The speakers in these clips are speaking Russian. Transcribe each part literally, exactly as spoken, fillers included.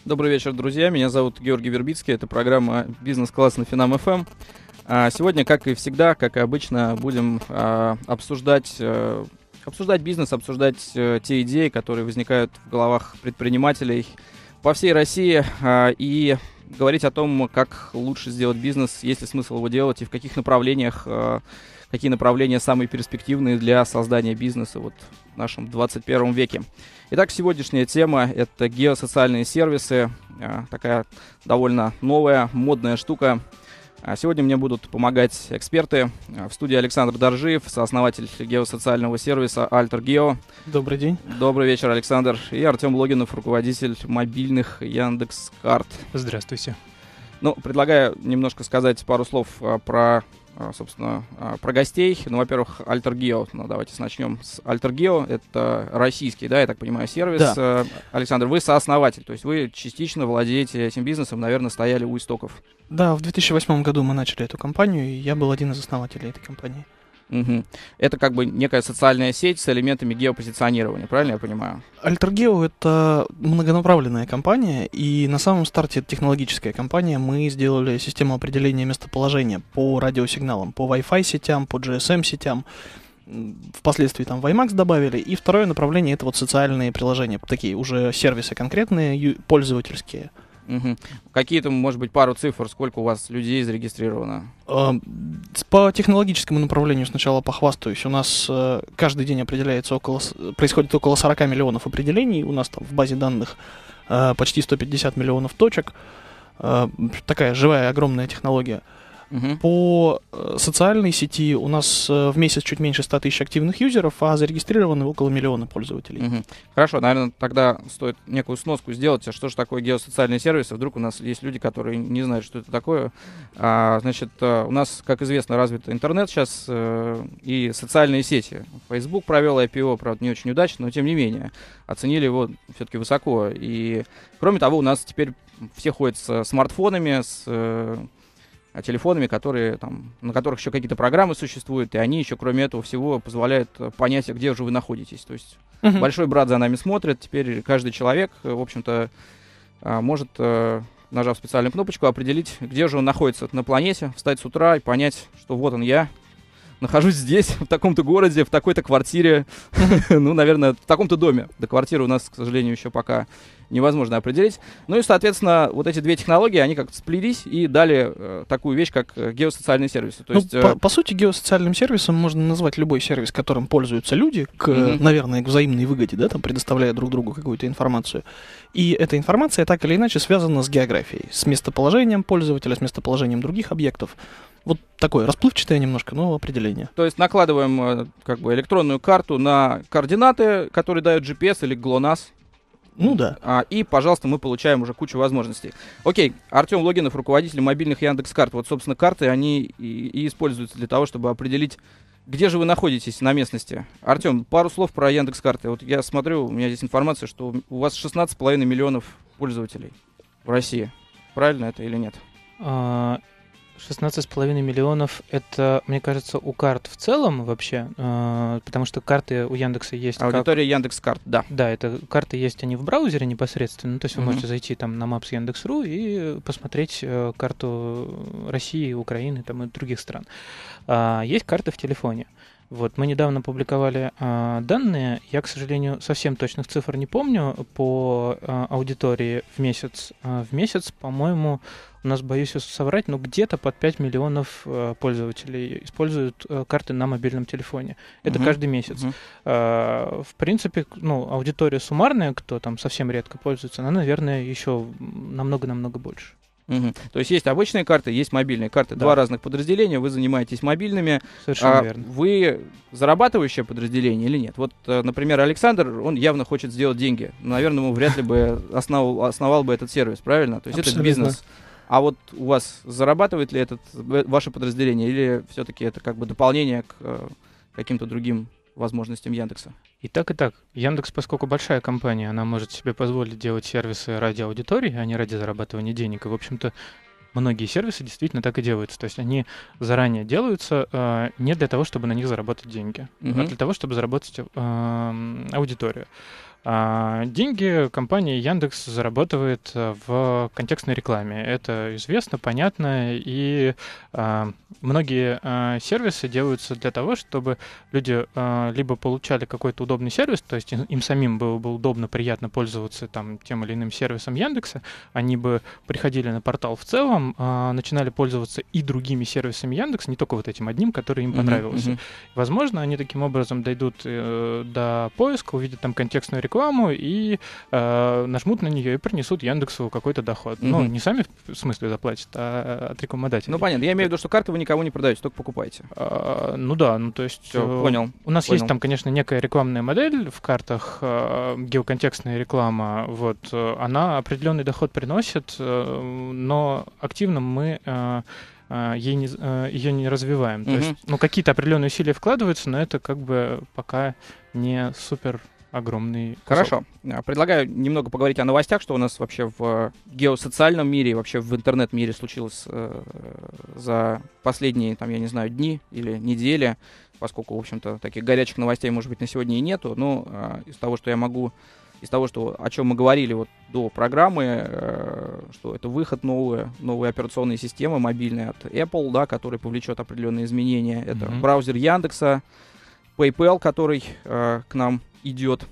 Добрый вечер, друзья. Меня зовут Георгий Вербицкий. Это программа «Бизнес-класс» на Финам эф эм. А сегодня, как и всегда, как и обычно, будем а, обсуждать, а, обсуждать бизнес, обсуждать а, те идеи, которые возникают в головах предпринимателей по всей России, а, и говорить о том, как лучше сделать бизнес, есть ли смысл его делать и в каких направлениях, а, какие направления самые перспективные для создания бизнеса вот в нашем двадцать первом веке. Итак, сегодняшняя тема — это геосоциальные сервисы, а, такая довольно новая, модная штука. А сегодня мне будут помогать эксперты. В студии Александр Доржиев, сооснователь геосоциального сервиса AlterGeo. Добрый день. Добрый вечер, Александр. И Артем Логинов, руководитель мобильных Яндекс.Карт. Здравствуйте. Ну, предлагаю немножко сказать пару слов а, про, а, собственно, а, про гостей. Ну, во-первых, AlterGeo. Ну, давайте начнем с AlterGeo. Это российский, да, я так понимаю, сервис. Да. А, Александр, вы сооснователь, то есть вы частично владеете этим бизнесом, наверное, стояли у истоков. Да, в две тысячи восьмом году мы начали эту компанию, и я был один из основателей этой компании. Угу. Это как бы некая социальная сеть с элементами геопозиционирования, правильно я понимаю? AlterGeo — это многонаправленная компания, и на самом старте это технологическая компания. Мы сделали систему определения местоположения по радиосигналам, по Wi-Fi сетям, по джи эс эм сетям. Впоследствии там WiMAX добавили. И второе направление — это вот социальные приложения, такие уже сервисы конкретные, ю- пользовательские. Угу. Какие-то, может быть, пару цифр, сколько у вас людей зарегистрировано? По технологическому направлению сначала похвастаюсь. У нас э, каждый день определяется около, происходит около сорок миллионов определений. У нас там в базе данных э, почти сто пятьдесят миллионов точек. Э, такая живая, огромная технология. Угу. По э, социальной сети у нас э, в месяц чуть меньше ста тысяч активных юзеров, а зарегистрированы около миллиона пользователей. Угу. Хорошо, наверное, тогда стоит некую сноску сделать. А что же такое геосоциальные сервисы? Вдруг у нас есть люди, которые не знают, что это такое. А, значит, у нас, как известно, развит интернет сейчас э, и социальные сети. Facebook провел ай пи о, правда, не очень удачно, но тем не менее оценили его все-таки высоко. И, кроме того, у нас теперь все ходят с смартфонами, с э, телефонами, которые, там, на которых еще какие-то программы существуют, и они еще, кроме этого всего, позволяют понять, где же вы находитесь. То есть uh-huh. большой брат за нами смотрит. Теперь каждый человек, в общем-то, может, нажав специальную кнопочку, определить, где же он находится на планете, встать с утра и понять, что вот он я, нахожусь здесь, в таком-то городе, в такой-то квартире, ну, наверное, в таком-то доме. До квартиры у нас, к сожалению, еще пока невозможно определить. Ну и, соответственно, вот эти две технологии, они как-то сплелись и дали э, такую вещь, как э, геосоциальные сервисы. То ну, есть, э... по, по сути, геосоциальным сервисом можно назвать любой сервис, которым пользуются люди, к, mm-hmm. наверное, к взаимной выгоде, да, там, предоставляя друг другу какую-то информацию. И эта информация так или иначе связана с географией, с местоположением пользователя, с местоположением других объектов. Вот такое расплывчатое немножко, но определение. То есть накладываем как бы электронную карту на координаты, которые дают джи пи эс или глонасс. Ну да. А, и, пожалуйста, мы получаем уже кучу возможностей. Окей, Артем Логинов, руководитель мобильных Яндекс.Карт. Вот, собственно, карты, они и, и используются для того, чтобы определить, где же вы находитесь на местности. Артем, пару слов про Яндекс.Карты. Вот я смотрю, у меня здесь информация, что у вас шестнадцать с половиной миллионов пользователей в России. Правильно это или нет? шестнадцать с половиной миллионов — это, мне кажется, у карт в целом вообще, э, потому что карты у Яндекса есть. Аудитория как... Яндекс.Карт, да. Да, это карты есть они в браузере непосредственно, то есть вы Mm-hmm. можете зайти там на Maps Яндекс.ру и посмотреть э, карту России, Украины там, и других стран. А, есть карты в телефоне. Вот, мы недавно публиковали э, данные, я, к сожалению, совсем точных цифр не помню по э, аудитории в месяц. Э, в месяц, по-моему, у нас, боюсь соврать, но где-то под пять миллионов э, пользователей используют э, карты на мобильном телефоне. Это uh-huh. каждый месяц. Uh-huh. Э, в принципе, ну, аудитория суммарная, кто там совсем редко пользуется, она, наверное, еще намного-намного больше. Угу. То есть есть обычные карты, есть мобильные карты. Да. Два разных подразделения, вы занимаетесь мобильными. Совершенно а верно. Вы зарабатывающее подразделение или нет? Вот, например, Александр, он явно хочет сделать деньги. Наверное, ему вряд ли бы основал, основал бы этот сервис, правильно? То есть Абсолютно. Это бизнес. А вот у вас зарабатывает ли этот, ваше подразделение, или все-таки это как бы дополнение к э, каким-то другим возможностям Яндекса? И так, и так. Яндекс, поскольку большая компания, она может себе позволить делать сервисы ради аудитории, а не ради зарабатывания денег. И, в общем-то, многие сервисы действительно так и делаются. То есть они заранее делаются э, не для того, чтобы на них заработать деньги, uh-huh. а для того, чтобы заработать э, аудиторию. А деньги компания Яндекс зарабатывает в контекстной рекламе. Это известно, понятно, и а, многие а, сервисы делаются для того, чтобы люди а, либо получали какой-то удобный сервис, то есть им, им самим было бы удобно, приятно пользоваться там, тем или иным сервисом Яндекса, они бы приходили на портал в целом, а, начинали пользоваться и другими сервисами Яндекса, не только вот этим одним, который им Мгм, понравился. мгм. Возможно, они таким образом дойдут э, до поиска, увидят там контекстную рекламу и э, нажмут на нее и принесут Яндексу какой-то доход. Ну, Мгм. не сами в смысле заплатят, а от рекламодателей. Ну, понятно. Я имею в виду, что карты вы никому не продаете, только покупаете. А, ну да, ну то есть... Все, э, понял. У нас Понял. есть там, конечно, некая рекламная модель в картах, э, геоконтекстная реклама, вот, э, она определенный доход приносит, э, но активно мы э, э, ей не, э, ее не развиваем. То Мгм. есть, ну, какие-то определенные усилия вкладываются, но это как бы пока не супер огромный кусок. Хорошо. А, Предлагаю немного поговорить о новостях, что у нас вообще в геосоциальном мире, вообще в интернет-мире случилось э, за последние, там, я не знаю, дни или недели, поскольку, в общем-то, таких горячих новостей, может быть, на сегодня и нету, но а, из того, что я могу, из того, что, о чем мы говорили вот до программы, э, что это выход новой, новой операционной системы мобильной от Apple, да, который повлечет определенные изменения. Это Мгм. браузер Яндекса, PayPal, который э, к нам идет.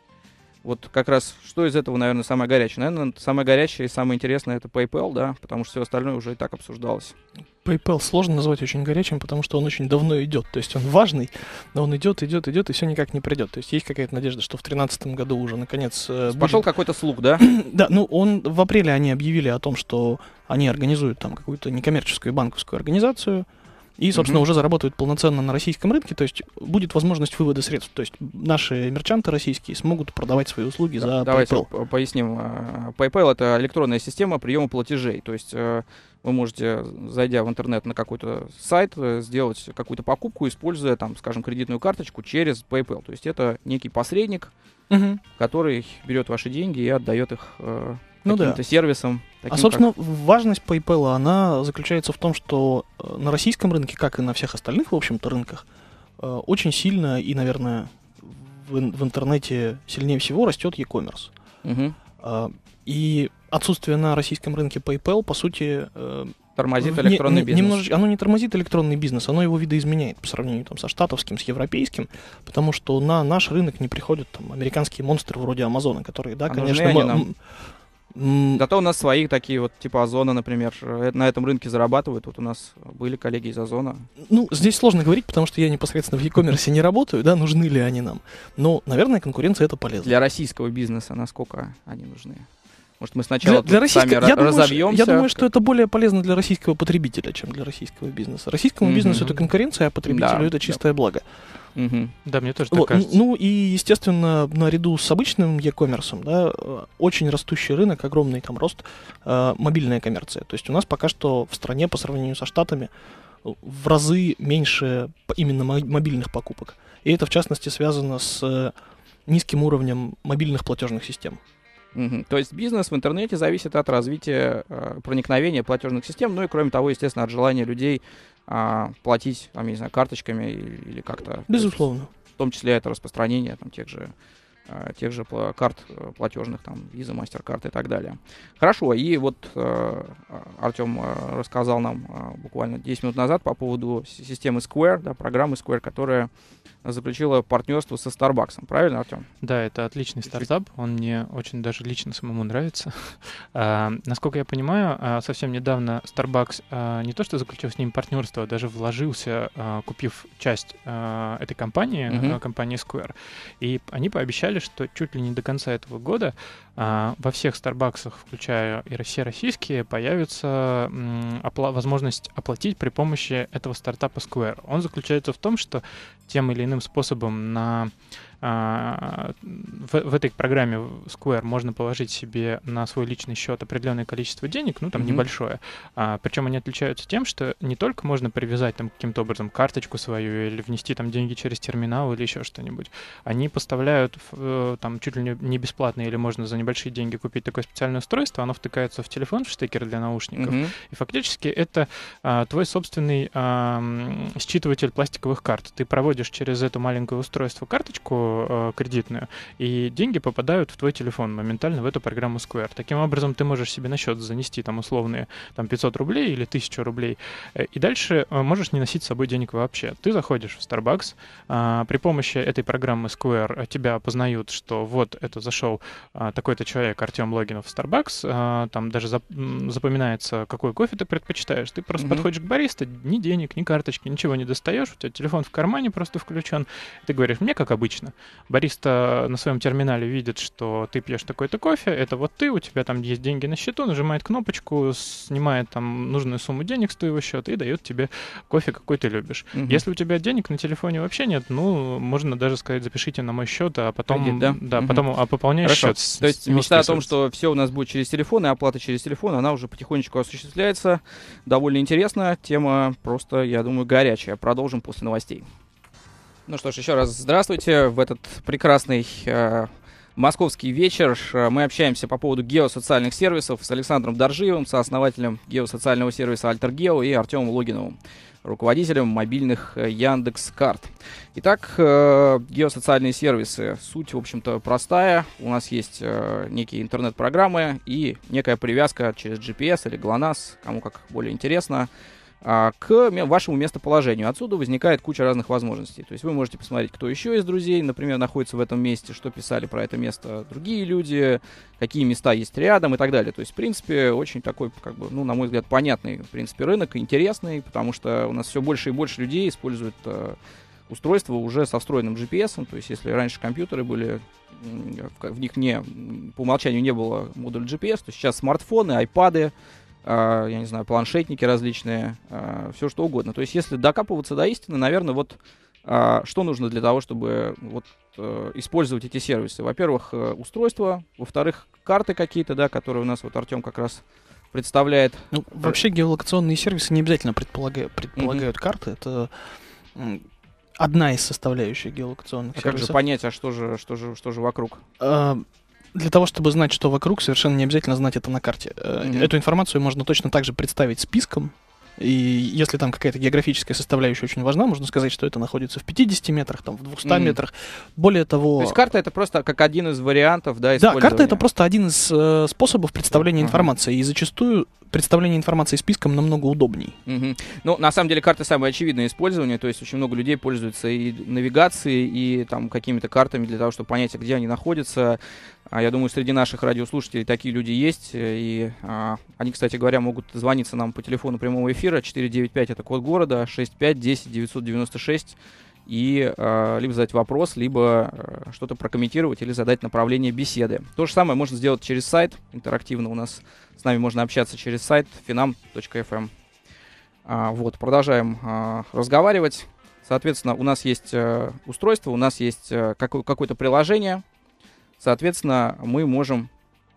Вот как раз что из этого, наверное, самое горячее? Наверное, самое горячее и самое интересное — это PayPal, да, потому что все остальное уже и так обсуждалось. PayPal сложно назвать очень горячим, потому что он очень давно идет. То есть он важный, но он идет, идет, идет, и все никак не придет. То есть есть какая-то надежда, что в две тысячи тринадцатом году уже наконец э, будет- Пошел какой-то слух, да? Да, ну он в апреле они объявили о том, что они организуют там какую-то некоммерческую банковскую организацию. И, собственно, Мгм. уже заработают полноценно на российском рынке, то есть будет возможность вывода средств. То есть наши мерчанты российские смогут продавать свои услуги за Давайте PayPal. п- поясним. А, PayPal — это электронная система приема платежей. То есть э, вы можете, зайдя в интернет на какой-то сайт, э, сделать какую-то покупку, используя, там, скажем, кредитную карточку через PayPal. То есть это некий посредник, Мгм. который берет ваши деньги и отдает их э, Ну да. каким-то сервисам. А, таким собственно, важность PayPal, она заключается в том, что э, на российском рынке, как и на всех остальных, в общем-то, рынках, э, очень сильно и, наверное, в, ин- в интернете сильнее всего растет e-commerce. как... Мгм. А, И отсутствие на российском рынке PayPal, по сути, э, Тормозит в- электронный не- бизнес. немножеч- оно не тормозит электронный бизнес, оно его видоизменяет по сравнению там, со штатовским, с европейским, потому что на наш рынок не приходят там, американские монстры вроде Амазона, которые, да, А нужны конечно... они м- нам? м- м, Зато у нас свои такие вот, типа Озона, например, э, на этом рынке зарабатывают. Вот у нас были коллеги из Озона. Ну, здесь сложно говорить, потому что я непосредственно в e-commerce не работаю, да, нужны ли они нам. Но, наверное, конкуренция это полезно. Для российского бизнеса насколько они нужны? Может, мы сначала Для, для тут сами российского, ра- я, думаю, что, разовьемся? я думаю, что это более полезно для российского потребителя, чем для российского бизнеса. Российскому Мгм. бизнесу это конкуренция, а потребителю Да, это чистое благо. Мгм. Да, мне тоже так Вот, н- кажется. ну и, естественно, наряду с обычным e-commerce, да, э, очень растущий рынок, огромный там рост, э, мобильная коммерция. То есть у нас пока что в стране по сравнению со Штатами э, в разы меньше п- именно мо- мобильных покупок. И это, в частности, связано с э, низким уровнем мобильных платежных систем. Мгм. То есть бизнес в интернете зависит от развития э, проникновения платежных систем, ну и кроме того, естественно, от желания людей а, платить, там, я не знаю, карточками или, или как-то. То есть, Безусловно. в том числе это распространение там, тех же, э, тех же пла- карт э, платежных, там, Visa, MasterCard и так далее. Хорошо, и вот э, Артем э, рассказал нам э, буквально десять минут назад по поводу с- системы Square, да, программы Square, которая заключила партнерство со Starbucks. Правильно, Артем? Да, это отличный стартап, он мне очень даже лично самому нравится. А, насколько я понимаю, а, совсем недавно Starbucks а, не то что заключил с ним партнерство, а даже вложился, а, купив часть а, этой компании, Мгм. а, компании Square. И они пообещали, что чуть ли не до конца этого года а, во всех Starbucks, включая и все российские, появится м, опла- возможность оплатить при помощи этого стартапа Square. Он заключается в том, что тем или иным способом на а, в, в этой программе Square можно положить себе на свой личный счет определенное количество денег, ну там Мгм. небольшое. А, причем они отличаются тем, что не только можно привязать там каким-то образом карточку свою или внести там деньги через терминал или еще что-нибудь. Они поставляют э, там чуть ли не- не бесплатно или можно за небольшие деньги купить такое специальное устройство, оно втыкается в телефон, в штекер для наушников. Мгм. И фактически это а, твой собственный а, м, считыватель пластиковых карт. Ты проводишь через это маленькое устройство карточку карточку э, кредитную, и деньги попадают в твой телефон моментально в эту программу Square. Таким образом, ты можешь себе на счет занести там условные там, пятьсот рублей или тысячу рублей, э, и дальше э, можешь не носить с собой денег вообще. Ты заходишь в Starbucks, э, при помощи этой программы Square тебя познают, что вот это зашел э, такой-то человек, Артем Логинов, в Starbucks, э, там даже зап- запоминается, какой кофе ты предпочитаешь. Ты просто mm-hmm. подходишь к бариста, ни денег, ни карточки, ничего не достаешь, у тебя телефон в кармане просто включен. Ты говоришь, мне как обычно. Бариста на своем терминале видит, что ты пьешь такой-то кофе, это вот ты, у тебя там есть деньги на счету, нажимает кнопочку, снимает там нужную сумму денег с твоего счета и дает тебе кофе, какой ты любишь. Mm-hmm. Если у тебя денег на телефоне вообще нет, ну, можно даже сказать, запишите на мой счет, а потом, Кредит, да? Да, mm-hmm. потом а пополняешь счет. С, То есть мечта о том, что все у нас будет через телефон, и оплата через телефон, она уже потихонечку осуществляется. Довольно интересно. Тема просто, я думаю, горячая. Продолжим после новостей. Ну что ж, еще раз здравствуйте. В этот прекрасный э, московский вечер мы общаемся по поводу геосоциальных сервисов с Александром Доржиевым, сооснователем геосоциального сервиса Альтергео, и Артемом Логиновым, руководителем мобильных Яндекс.Карт. Итак, э, геосоциальные сервисы. Суть, в общем-то, простая. У нас есть э, некие интернет-программы и некая привязка через джи пи эс или ГЛОНАСС, кому как более интересно, э, к вашему местоположению. Отсюда возникает куча разных возможностей. То есть вы можете посмотреть, кто еще из друзей, например, находится в этом месте, что писали про это место другие люди, какие места есть рядом и так далее. То есть, в принципе, очень такой, как бы, ну, на мой взгляд, понятный, в принципе, рынок, интересный, потому что у нас все больше и больше людей используют э, устройства уже со встроенным джи пи эс. То есть, если раньше компьютеры были, в, в них не, по умолчанию не было модуля джи пи эс, то сейчас смартфоны, айпады, э, я не знаю, планшетники различные, э, все что угодно. То есть, если докапываться до истины, наверное, вот э, что нужно для того, чтобы вот использовать эти сервисы. Во-первых, устройства, во-вторых, карты какие-то, да, которые у нас вот Артем как раз представляет. Ну, вообще геолокационные сервисы не обязательно предполагают, предполагают mm-hmm. карты. Это одна из составляющих геолокационных а сервисов. Как же понять, а что же, что же, что же вокруг? А, для того, чтобы знать, что вокруг, совершенно не обязательно знать это на карте. Mm-hmm. Эту информацию можно точно так же представить списком. И если там какая-то географическая составляющая очень важна, можно сказать, что это находится в пятидесяти метрах, там, в двухстах mm-hmm. метрах. Более того... То есть карта — это просто как один из вариантов, да, использования? Да, карта — это просто один из э, способов представления uh-huh. информации. И зачастую представление информации списком намного удобней. Uh-huh. Ну, на самом деле, карты — самое очевидное использование. То есть очень много людей пользуются и навигацией, и там какими-то картами для того, чтобы понять, где они находятся. А я думаю, среди наших радиослушателей такие люди есть. И а, они, кстати говоря, могут звониться нам по телефону прямого эфира. четыре девять пять — это код города, шесть пять десять девятьсот девяносто шесть. И э, либо задать вопрос, либо э, что-то прокомментировать или задать направление беседы. То же самое можно сделать через сайт. Интерактивно у нас с нами можно общаться через сайт финам точка эф эм. А, вот, продолжаем а, разговаривать. Соответственно, у нас есть э, устройство, у нас есть э, какое- какое-то приложение. Соответственно, мы можем...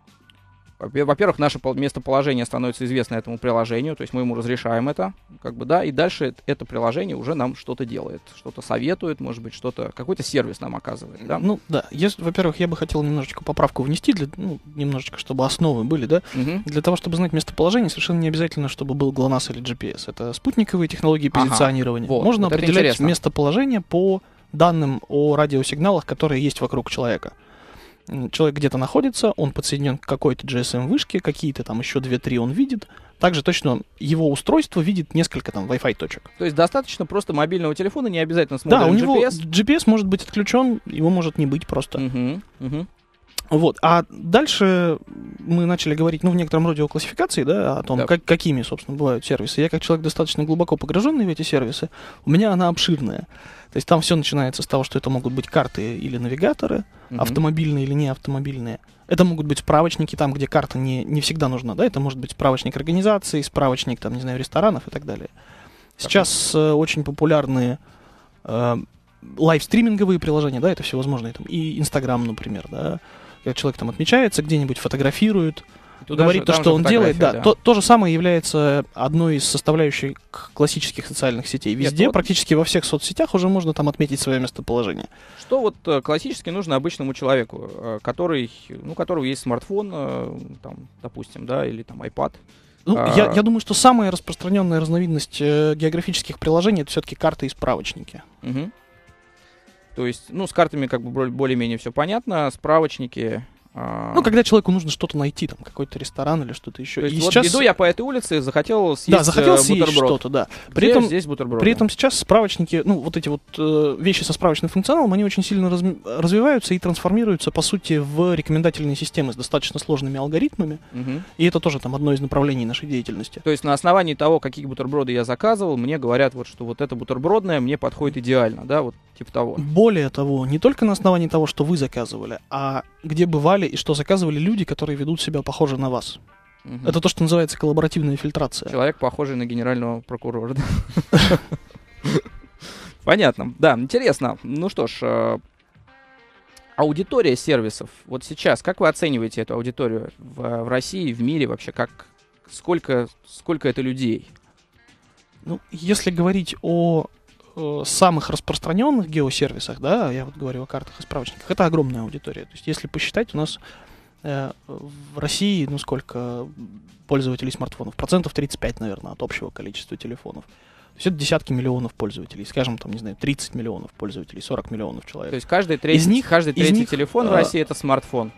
Во-первых, наше местоположение становится известно этому приложению, то есть мы ему разрешаем это, как бы, да, и дальше это приложение уже нам что-то делает, что-то советует, может быть, что-то, какой-то сервис нам оказывает, да? Ну, да, если, во-первых, я бы хотел немножечко поправку внести, для, ну, немножечко, чтобы основы были, да, угу. Для того, чтобы знать местоположение, совершенно не обязательно, чтобы был ГЛОНАСС или джи пи эс, это спутниковые технологии позиционирования. Ага, вот, можно вот определять местоположение по данным о радиосигналах, которые есть вокруг человека. Человек где-то находится, он подсоединен к какой-то джи эс эм-вышке, какие-то там еще две-три он видит. Также точно его устройство видит несколько там Wi-Fi точек. То есть достаточно просто мобильного телефона, не обязательно с модулем да, у джи пи эс? Да, у него джи пи эс может быть отключен, его может не быть просто. Угу, угу. Вот, а дальше мы начали говорить, ну, в некотором роде о классификации, да, о том, да. как, какими, собственно, бывают сервисы. Я как человек достаточно глубоко погруженный в эти сервисы, у меня она обширная. То есть там все начинается с того, что это могут быть карты или навигаторы, uh-huh. автомобильные или не автомобильные. Это могут быть справочники там, где карта не, не всегда нужна, да, это может быть справочник организации, справочник, там, не знаю, ресторанов и так далее. Сейчас э, очень популярные э, лайвстриминговые приложения, да, это всевозможные, там, и Инстаграм, например, да, когда человек там отмечается где-нибудь, фотографирует, Туда говорит же, то, что он делает, да, да. То, то же самое является одной из составляющих классических социальных сетей. Везде, Нет, практически вот... во всех соцсетях уже можно там отметить свое местоположение. Что вот э, классически нужно обычному человеку, э, который, ну, у которого есть смартфон, э, там, допустим, да, или там iPad? Ну, а... я, я думаю, что самая распространенная разновидность э, географических приложений — это все-таки карты и справочники. Угу. То есть, ну, с картами как бы более- более-менее все понятно, справочники. а, Ну, когда человеку нужно что-то найти, там, какой-то ресторан или что-то еще. То есть И вот сейчас... иду я по этой улице, захотел съесть Да, захотел э, съесть бутерброд. что-то, да. При Где этом, здесь бутерброды? при этом сейчас справочники, ну, вот эти вот э, вещи со справочным функционалом, они очень сильно разм- развиваются и трансформируются, по сути, в рекомендательные системы с достаточно сложными алгоритмами. Мгм. И это тоже там одно из направлений нашей деятельности. То есть на основании того, какие бутерброды я заказывал, мне говорят, вот, что вот это бутербродное мне подходит идеально, да, вот типа того. Более того, не только на основании того, что вы заказывали, а где бывали и что заказывали люди, которые ведут себя похоже на вас. Мгм. Это то, что называется коллаборативная фильтрация. Человек, похожий на генерального прокурора. да. Понятно. Да, интересно. Ну что ж, э, аудитория сервисов. Вот сейчас, как вы оцениваете эту аудиторию в, в России, в мире вообще? Как, сколько, сколько это людей? Ну, если говорить о э, самых распространенных геосервисах, да, я вот говорю о картах и справочниках, это огромная аудитория. То есть, если посчитать, у нас э, в России, ну, сколько пользователей смартфонов? Процентов тридцать пять, наверное, от общего количества телефонов. То есть это десятки миллионов пользователей, скажем, там, не знаю, тридцать миллионов пользователей, сорок миллионов человек. То есть каждый третий, Из них- каждый из третий них, телефон в э, России это смартфон.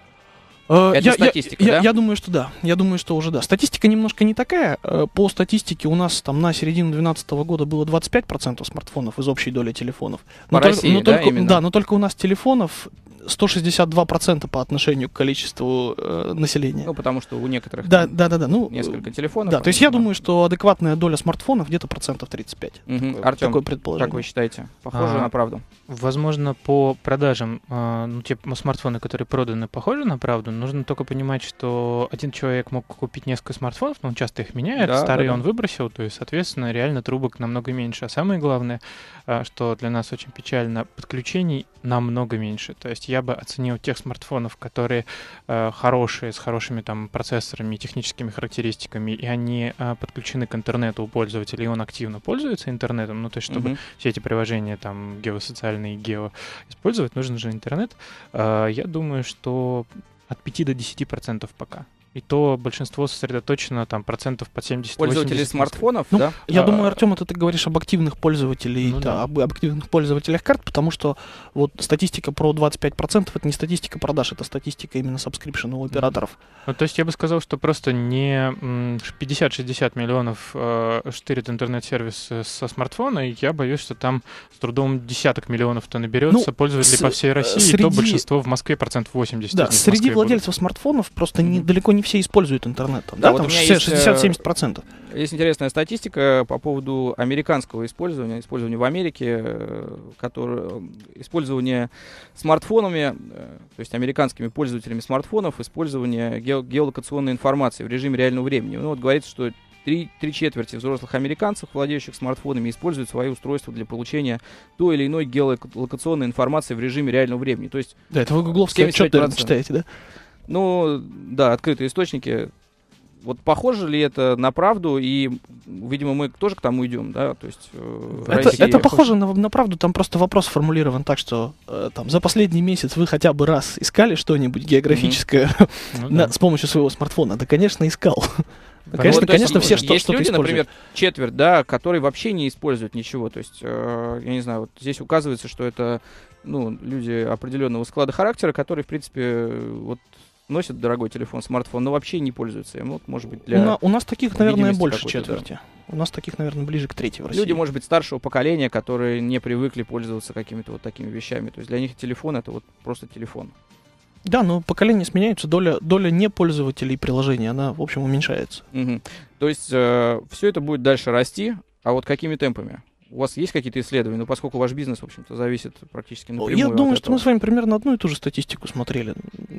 Э, Это я, статистика, я, да? я, я думаю, что да. Я думаю, что уже да. Статистика немножко не такая. Э, По статистике у нас там на середину две тысячи двенадцатого года было двадцать пять процентов смартфонов из общей доли телефонов. По Но, только- России, но да, только, именно? да, но только у нас телефонов сто шестьдесят два процента по отношению к количеству э, населения. Ну, потому что у некоторых да, там да, да, да. Ну, несколько телефонов. да, то есть я думаю, что адекватная доля смартфонов где-то процентов тридцать пять. Мгм. Такое- Артём, такое предположение. как вы считаете? Похоже А, на правду? Возможно, по продажам, э, ну, те м- смартфоны, которые проданы, похожи на правду. Нужно только понимать, что один человек мог купить несколько смартфонов, но он часто их меняет, Да, старые да, да. он выбросил, то есть, соответственно, реально трубок намного меньше. А самое главное, э, что для нас очень печально, подключений намного меньше. То есть я бы оценил тех смартфонов, которые э, хорошие, с хорошими там процессорами и техническими характеристиками, и они э, подключены к интернету у пользователя, и он активно пользуется интернетом, ну, то есть, чтобы Мгм. все эти приложения, там, геосоциальные, гео использовать, нужен же интернет. А, Я думаю, что от пяти до десяти процентов пока. И то большинство сосредоточено там процентов под семьдесят-восемьдесят. Пользователи смартфонов, Ну, да? Я А, думаю, Артем, это ты говоришь об активных пользователей, Ну да, да. об, об активных пользователях карт, потому что вот статистика про двадцать пять процентов это не статистика продаж, это статистика именно сабскрипшена у операторов. Ну, то есть я бы сказал, что просто не м, пятьдесят-шестьдесят миллионов э, штырит интернет-сервис э, со смартфона, и я боюсь, что там с трудом десяток миллионов-то наберется Ну, пользователей с- по всей России, и среди- то большинство в Москве, процентов восемьдесят. Да, из них в среди Москве владельцев смартфонов просто не, Мгм. далеко не все используют интернет. Там, Да, да, вот там у меня шестьдесят- есть, э, шестьдесят-семьдесят процентов. Есть интересная статистика по поводу американского использования, использования в Америке, э, которое, использование смартфонами, э, то есть американскими пользователями смартфонов, использование гео- геолокационной информации в режиме реального времени. Ну, вот говорится, что три, три четверти взрослых американцев, владеющих смартфонами, используют свои устройства для получения той или иной геолокационной информации в режиме реального времени. То есть, Да, это вы гугловский семьдесят пять отчет, наверное, процентов. читаете, да? ну, да, открытые источники. Вот похоже ли это на правду, и, видимо, мы тоже к тому идем, да, то есть э, в Это- Это, России- это похоже на, на правду, там просто вопрос сформулирован так, что э, там за последний месяц вы хотя бы раз искали что-нибудь географическое Ну на- да. с помощью своего смартфона? Да, конечно, искал. Вот, Конечно, Вот, то есть конечно, все есть что- что-то люди, используют. например, четверть, да, которые вообще не используют ничего. То есть, э, я не знаю, вот здесь указывается, что это, ну, люди определенного склада характера, которые, в принципе, э, вот носят дорогой телефон, смартфон, но вообще не пользуются им. Вот, может быть, У, для на- у нас таких, наверное, видимости больше какой-то, да. четверти. У нас таких, наверное, ближе к трети в России. люди, может быть, старшего поколения, которые не привыкли пользоваться какими-то вот такими вещами. То есть для них телефон — это вот просто телефон. Да, но поколения сменяются, доля, доля не пользователей приложения, она, в общем, уменьшается. Мгм. То есть все это будет дальше расти, а вот какими темпами? У вас есть какие-то исследования? Ну, поскольку ваш бизнес, в общем-то, зависит практически напрямую Я от думаю, что этого. мы с вами примерно одну и ту же статистику смотрели.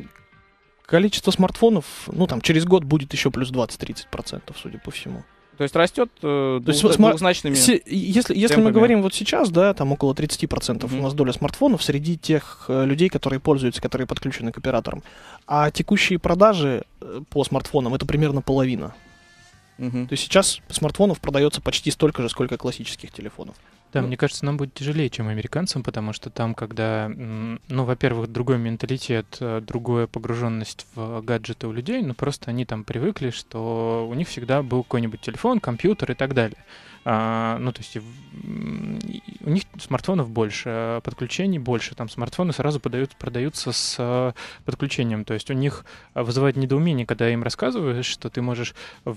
Количество смартфонов, ну, там, через год будет еще плюс двадцать-тридцать процентов, судя по всему. То есть растет э, То есть двух- сма- двухзначными... Се- Если, если мы темпами. говорим вот сейчас, да, там около тридцать процентов Мгм. у нас доля смартфонов среди тех э, людей, которые пользуются, которые подключены к операторам. А текущие продажи э, по смартфонам это примерно половина. Мгм. То есть сейчас смартфонов продается почти столько же, сколько классических телефонов. Да, Ну, мне кажется, нам будет тяжелее, чем американцам, потому что там, когда, м, ну, во-первых, другой менталитет, э, другая погруженность в гаджеты у людей, ну, просто они там привыкли, что у них всегда был какой-нибудь телефон, компьютер и так далее. А, ну, то есть в- м, и у них смартфонов больше, а подключений больше. Там смартфоны сразу подают, продаются с э, подключением. То есть у них а, вызывает недоумение, когда им рассказываешь, что ты можешь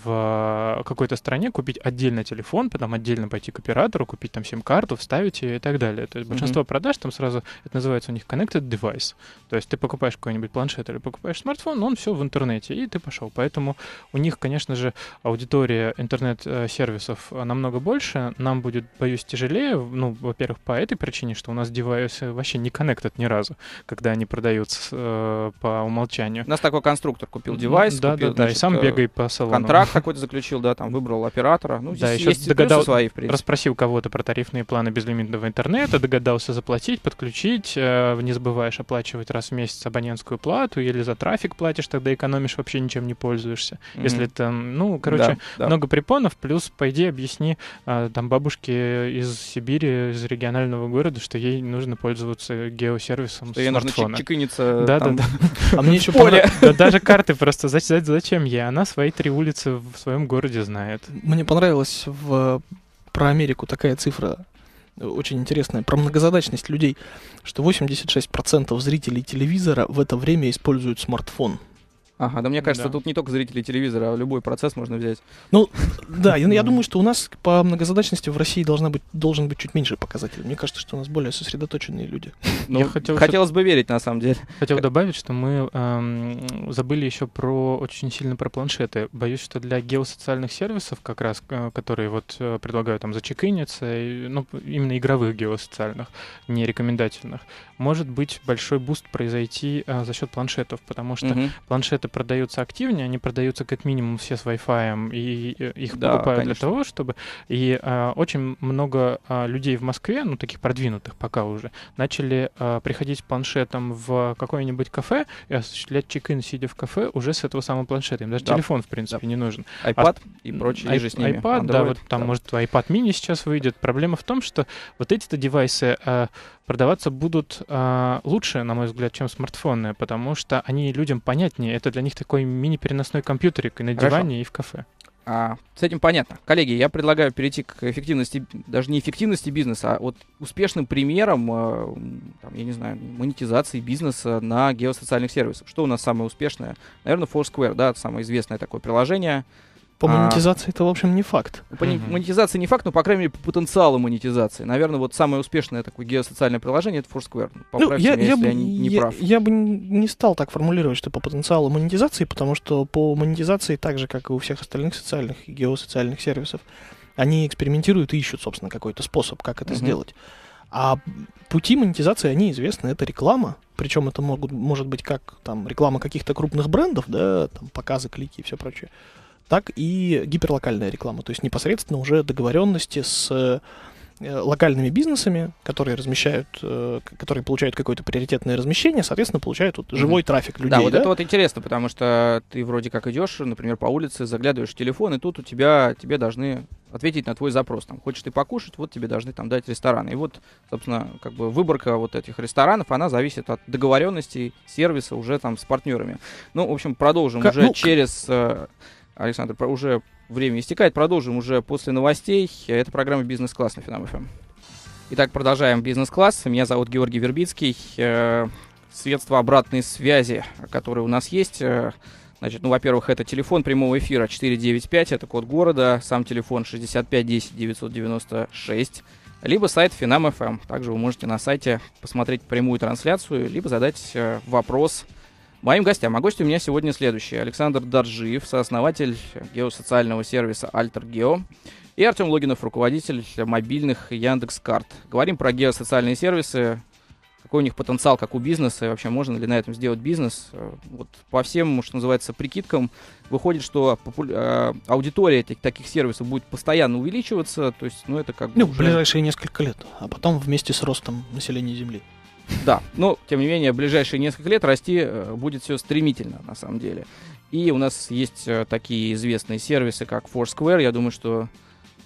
в э, какой-то стране купить отдельно телефон, потом отдельно пойти к оператору, купить там сим-карту, вставить ее и так далее. То есть Мгм. большинство продаж там сразу, это называется у них connected device. То есть ты покупаешь какой-нибудь планшет или покупаешь смартфон, он все в интернете, и ты пошел. Поэтому у них, конечно же, аудитория интернет-сервисов намного больше. Нам будет, боюсь, тяжелее. Ну, во-первых, по этой причине, что у нас девайсы вообще не connected ни разу, когда они продаются э, по умолчанию. У нас такой конструктор купил девайс, Да, купил, да, да, и значит, сам э, бегай по салону. контракт какой-то заключил, да, там выбрал оператора. Ну, Да, здесь еще есть догадал- плюсы свои, в принципе. Расспросил кого-то про тарифные планы безлимитного интернета, догадался заплатить, подключить, э, не забываешь оплачивать раз в месяц абонентскую плату, или за трафик платишь, тогда экономишь, вообще ничем не пользуешься. Мгм. Если там, ну, короче, Да, да. много препонов, плюс, по идее, объясни а, там бабушке из Сибири, из регионального города, что ей нужно пользоваться геосервисом Что ей нужно смартфона. чик- чекиниться Да, там. да, А мне еще поле. Да, даже карты просто зачем, зачем ей? Она свои три улицы в своем городе знает. Мне понравилась в, про Америку такая цифра э, очень интересная, про многозадачность людей, что восемьдесят шесть процентов зрителей телевизора в это время используют смартфон. Ага, да мне кажется, Да. тут не только зрители телевизора, а любой процесс можно взять. Ну, да, я, я Мгм. думаю, что у нас по многозадачности в России должна быть, должен быть чуть меньше показатель. Мне кажется, что у нас более сосредоточенные люди. Ну, Я хотел хотелось бы верить, на самом деле. Хотел добавить, что мы эм, забыли еще про очень сильно про планшеты. Боюсь, что для геосоциальных сервисов, как раз, э, которые вот э, предлагают там зачекиниться, и, ну, именно игровых геосоциальных, не рекомендательных, может быть большой буст произойти э, за счет планшетов, потому что Мгм. планшеты продаются активнее, они продаются как минимум все с Wi-Fi, и э, их Да, покупают конечно. для того, чтобы... И э, очень много э, людей в Москве, ну, таких продвинутых пока уже, начали э, приходить с планшетом в какое-нибудь кафе и осуществлять чек-ин, сидя в кафе, уже с этого самого планшета. Им даже Да. телефон, в принципе, не нужен. iPad и прочие Ай- же с ними. iPad, да, Android, вот там, да. может, iPad mini сейчас выйдет. Проблема в том, что вот эти-то девайсы э, продаваться будут э, лучше, на мой взгляд, чем смартфоны, потому что они людям понятнее. Это для них такой мини-переносной компьютерик и на Хорошо. диване, и в кафе. А, с этим понятно. Коллеги, я предлагаю перейти к эффективности, даже не эффективности бизнеса, а вот успешным примером, э, там, я не знаю, монетизации бизнеса на геосоциальных сервисах. Что у нас самое успешное? Наверное, Foursquare, да, это самое известное такое приложение. По А. монетизации это, в общем, не факт. Ну, по не- Мгм. монетизации не факт, но, по крайней мере, по потенциалу монетизации. Наверное, вот самое успешное такое геосоциальное приложение — это Foursquare. Поправьте Ну, я, меня, я, если бы, я не, не я, прав. я бы не стал так формулировать, что по потенциалу монетизации, потому что по монетизации, так же, как и у всех остальных социальных и геосоциальных сервисов, они экспериментируют и ищут, собственно, какой-то способ, как это Мгм. сделать. А пути монетизации, они известны. Это реклама, причем это могут, может быть как там реклама каких-то крупных брендов, да, там показы, клики и все прочее, так и гиперлокальная реклама, то есть непосредственно уже договоренности с э, локальными бизнесами, которые размещают, э, к- которые получают какое-то приоритетное размещение, соответственно, получают вот Мгм. живой трафик людей. Да, вот да? это вот интересно, потому что ты вроде как идешь, например, по улице, заглядываешь в телефон, и тут у тебя, тебе должны ответить на твой запрос. Там, хочешь ты покушать, вот тебе должны там дать рестораны. И вот, собственно, как бы выборка вот этих ресторанов, она зависит от договоренностей сервиса уже там с партнерами. Ну, в общем, продолжим Ка- уже ну, к- через... э, Александр, про- уже время истекает, продолжим уже после новостей. Это программа «Бизнес-класс» на Финам эф эм. Итак, продолжаем «Бизнес-класс». Меня зовут Георгий Вербицкий. Э, Средства обратной связи, которые у нас есть... э, Значит, ну, во-первых, это телефон прямого эфира четыре девять пять, это код города, сам телефон шестьдесят пять десять девятьсот девяносто шесть, либо сайт Финам эф эм. Также вы можете на сайте посмотреть прямую трансляцию, либо задать э, вопрос моим гостям. А гости у меня сегодня следующие. Александр Доржиев, сооснователь геосоциального сервиса AlterGeo, и Артем Логинов, руководитель мобильных Яндекс.Карт. Говорим про геосоциальные сервисы. Какой у них потенциал, как у бизнеса, и вообще можно ли на этом сделать бизнес. Вот по всем, что называется, прикидкам, выходит, что попу- э, аудитория этих, таких сервисов будет постоянно увеличиваться, то есть, ну, это как бы Ну, в уже- ближайшие несколько лет, а потом вместе с ростом населения Земли. Да, но, тем не менее, в ближайшие несколько лет расти э, будет все стремительно, на самом деле. И у нас есть э, такие известные сервисы, как Foursquare. Я думаю, что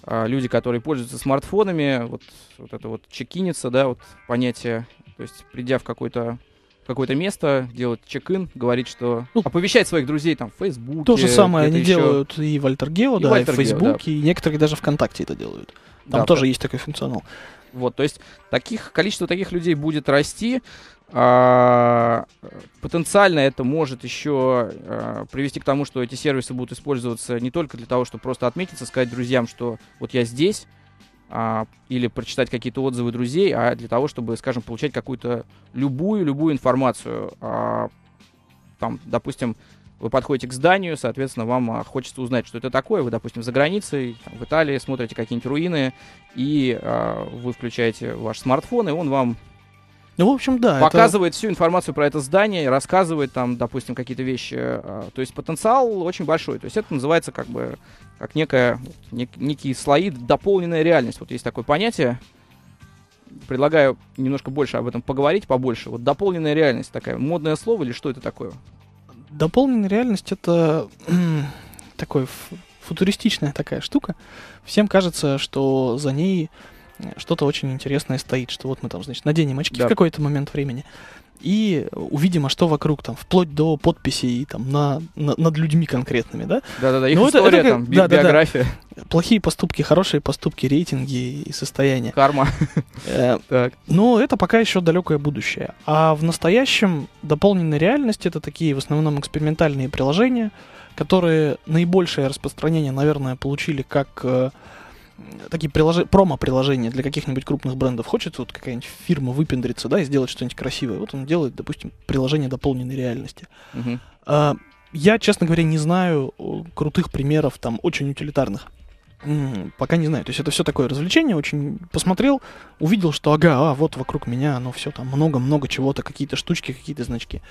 а, люди, которые пользуются смартфонами, вот, вот это вот чекиниться, да, вот понятие, то есть придя в какой-то какое-то место, делать чек-ин, говорить, что... Ну, оповещать своих друзей там в Фейсбуке. То же самое они еще... делают и в Альтергео, и да, в и в Фейсбуке, да. и некоторые даже ВКонтакте это делают. Там да, тоже да. есть такой функционал. Вот, то есть таких, количество таких людей будет расти. А, потенциально это может еще а, привести к тому, что эти сервисы будут использоваться не только для того, чтобы просто отметиться, сказать друзьям, что вот я здесь, а, или прочитать какие-то отзывы друзей, а для того, чтобы, скажем, получать какую-то любую, любую информацию. А, там, допустим, вы подходите к зданию, соответственно, вам а, хочется узнать, что это такое. Вы, допустим, за границей, там, в Италии, смотрите какие-нибудь руины, и а, вы включаете ваш смартфон, и он вам Ну, в общем, да. показывает это... всю информацию про это здание, рассказывает там, допустим, какие-то вещи. А, то есть потенциал очень большой. То есть это называется как бы как некая, нек, некие слои, дополненная реальность. Вот есть такое понятие. Предлагаю немножко больше об этом поговорить, побольше. Вот дополненная реальность, такое модное слово или что это такое? Дополненная реальность — это такой футуристичная такая штука. Всем кажется, что за ней что-то очень интересное стоит, что вот мы там, значит, наденем очки да. в какой-то момент времени и увидим, а что вокруг, там, вплоть до подписей там, на, на, над людьми конкретными, да? Да-да-да, их Но история, это, это, там, би- да, биография. Да, да. Плохие поступки, хорошие поступки, рейтинги и состояние. Карма. Так. Но это пока еще далекое будущее. А в настоящем дополненная реальность — это такие в основном экспериментальные приложения, которые наибольшее распространение, наверное, получили как... такие прилож... промо-приложения для каких-нибудь крупных брендов. Хочет вот какая-нибудь фирма выпендриться, да, и сделать что-нибудь красивое. Вот он делает, допустим, приложение дополненной реальности. Uh-huh. А, я, честно говоря, не знаю крутых примеров, там, очень утилитарных. М-м, пока не знаю. То есть это все такое развлечение. Очень посмотрел, увидел, что ага, а, вот вокруг меня оно все там много-много чего-то, какие-то штучки, какие-то значки.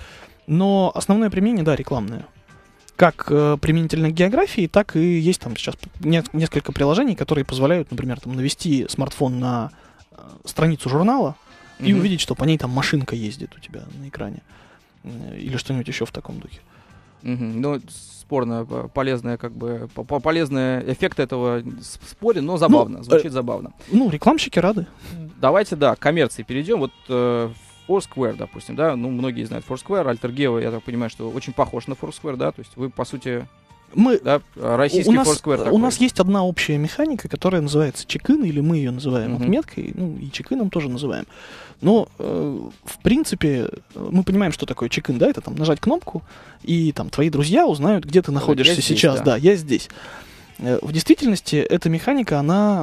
Но основное применение, да, рекламное. Как э, применительно к географии, так и есть там сейчас не, несколько приложений, которые позволяют, например, там, навести смартфон на э, страницу журнала mm-hmm. и увидеть, что по ней там машинка ездит у тебя на экране. Э, или что-нибудь еще в таком духе. Mm-hmm. Ну, спорно, полезная, как бы, полезный эффект этого спорен, но забавно, ну, звучит э, забавно. Ну, рекламщики рады. Давайте, да, к коммерции перейдем. Вот э, Foursquare, допустим, да, ну, многие знают Foursquare, Альтергео, я так понимаю, что очень похож на Foursquare, да, то есть вы, по сути, мы, да, российский у нас, Foursquare такой. У нас есть одна общая механика, которая называется чек-ин, или мы ее называем uh-huh. отметкой, ну, и чек-ином тоже называем. Но, э, в принципе, мы понимаем, что такое чек-ин, да, это там нажать кнопку, и там твои друзья узнают, где ты находишься я сейчас, здесь, да. да, я здесь. Э, в действительности эта механика, она...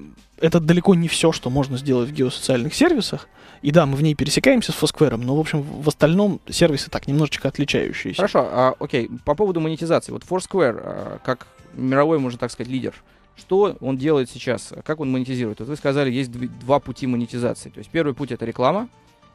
Это далеко не все, что можно сделать в геосоциальных сервисах. И да, мы в ней пересекаемся с Foursquare, но, в общем, в остальном сервисы так, немножечко отличающиеся. Хорошо, а, окей, по поводу монетизации. Вот Foursquare, а, как мировой, можно так сказать, лидер, что он делает сейчас? Как он монетизирует? Вот вы сказали, есть дв- два пути монетизации. То есть первый путь — это реклама,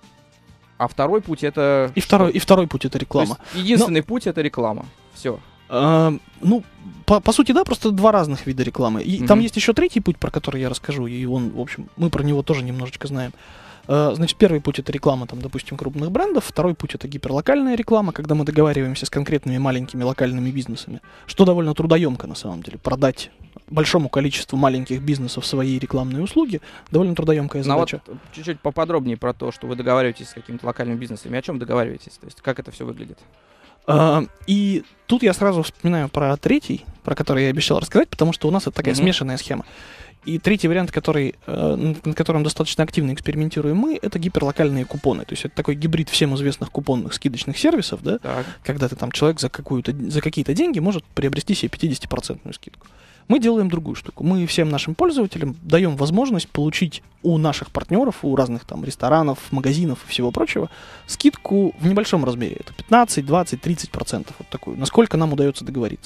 а второй путь — это... И второй, и второй путь — это реклама. То есть единственный но... путь — это реклама. Все. Uh, ну, по, по сути, да, просто два разных вида рекламы. И mm-hmm. там есть еще третий путь, про который я расскажу, и он, в общем, мы про него тоже немножечко знаем. Uh, значит, первый путь — это реклама, там, допустим, крупных брендов, второй путь — это гиперлокальная реклама, когда мы договариваемся с конкретными маленькими локальными бизнесами, что довольно трудоемко, на самом деле. Продать большому количеству маленьких бизнесов свои рекламные услуги — довольно трудоемкая задача. Ну, вот чуть-чуть поподробнее про то, что вы договариваетесь с какими-то локальными бизнесами. О чем договариваетесь? То есть как это все выглядит? Uh, и тут я сразу вспоминаю про третий, про который я обещал рассказать, потому что у нас это такая mm-hmm. смешанная схема. И третий вариант, который, uh, над которым достаточно активно экспериментируем мы, это гиперлокальные купоны. То есть это такой гибрид всем известных купонных скидочных сервисов, да, так. когда ты там человек за, какую-то, за какие-то деньги может приобрести себе пятьдесят процентов скидку. Мы делаем другую штуку. Мы всем нашим пользователям даем возможность получить у наших партнеров, у разных там ресторанов, магазинов и всего прочего скидку в небольшом размере. Это пятнадцать, двадцать, тридцать процентов. Вот такую. Насколько нам удается договориться.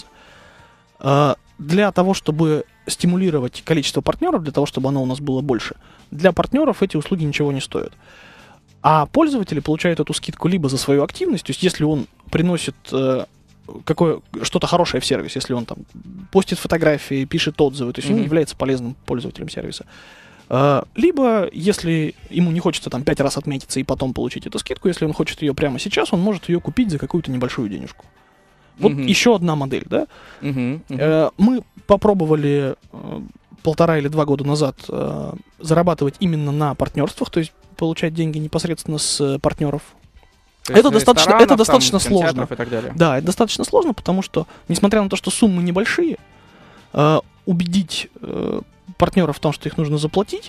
А, для того, чтобы стимулировать количество партнеров, для того, чтобы оно у нас было больше, для партнеров эти услуги ничего не стоят. А пользователи получают эту скидку либо за свою активность, то есть если он приносит... какое, что-то хорошее в сервис, если он там постит фотографии, пишет отзывы, то есть mm-hmm. он является полезным пользователем сервиса. Uh, либо, если ему не хочется там пять раз отметиться и потом получить эту скидку, если он хочет ее прямо сейчас, он может ее купить за какую-то небольшую денежку. Вот mm-hmm. еще одна модель, да? Mm-hmm. Mm-hmm. Uh, мы попробовали uh, полтора или два года назад э, зарабатывать именно на партнерствах, то есть получать деньги непосредственно с партнеров. Это достаточно, это достаточно там, сложно. И так далее. Да, это достаточно сложно, потому что, несмотря на то, что суммы небольшие, э, убедить э, партнеров в том, что их нужно заплатить,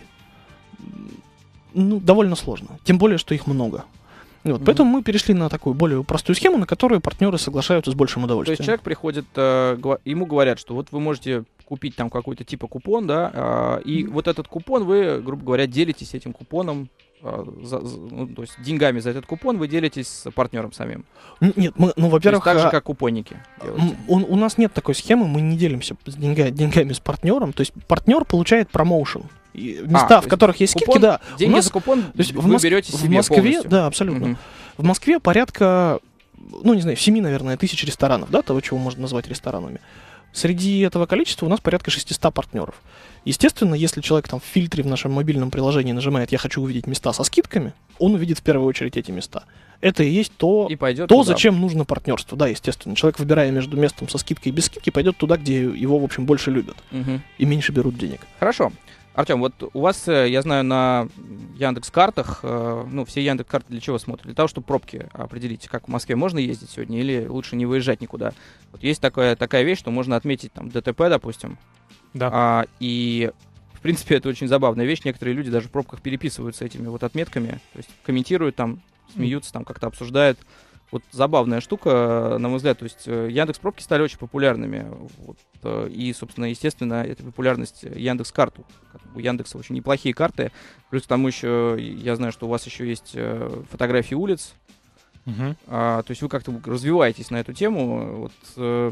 ну, довольно сложно. Тем более, что их много. Вот, mm-hmm. Поэтому мы перешли на такую более простую схему, на которую партнеры соглашаются с большим удовольствием. То есть человек приходит, э, ему говорят, что вот вы можете купить там какой-то типа купон, да, э, и mm-hmm. вот этот купон вы, грубо говоря, делитесь этим купоном, э, за, за, ну, то есть деньгами за этот купон вы делитесь с партнером самим. Нет, мы, ну, во-первых... То есть так же, а... как купонники делаете. У, у нас нет такой схемы, мы не делимся с деньга, деньгами с партнером, то есть партнер получает промоушен. И места, а, в которых есть купон, скидки, да. Деньги нас, за купон то есть вы в Моск... берете себе в Москве, полностью. Да, абсолютно. Угу. В Москве порядка, ну, не знаю, семи, наверное, тысяч ресторанов, да, того, чего можно назвать ресторанами. Среди этого количества у нас порядка шестьсот партнеров. Естественно, если человек там в фильтре в нашем мобильном приложении нажимает «Я хочу увидеть места со скидками», он увидит в первую очередь эти места. Это и есть то, и пойдет то туда. Зачем нужно партнерство. Да, естественно. Человек, выбирая между местом со скидкой и без скидки, пойдет туда, где его, в общем, больше любят. Угу. И меньше берут денег. Хорошо. Артем, вот у вас, я знаю, на Яндекс.Картах, ну, все Яндекс.Карты для чего смотрят? Для того, чтобы пробки определить, как в Москве можно ездить сегодня или лучше не выезжать никуда. Вот есть такая, такая вещь, что можно отметить там ДТП, допустим. Да. А, и, в принципе, это очень забавная вещь. Некоторые люди даже в пробках переписываются этими вот отметками, то есть комментируют там, смеются, там как-то обсуждают. Вот забавная штука, на мой взгляд. То есть Яндекс.Пробки стали очень популярными. Вот, и, собственно, естественно, эта популярность Яндекс.Карту. У Яндекса очень неплохие карты. Плюс к тому еще, я знаю, что у вас еще есть фотографии улиц. Uh-huh. А, то есть вы как-то развиваетесь на эту тему. Вот, э,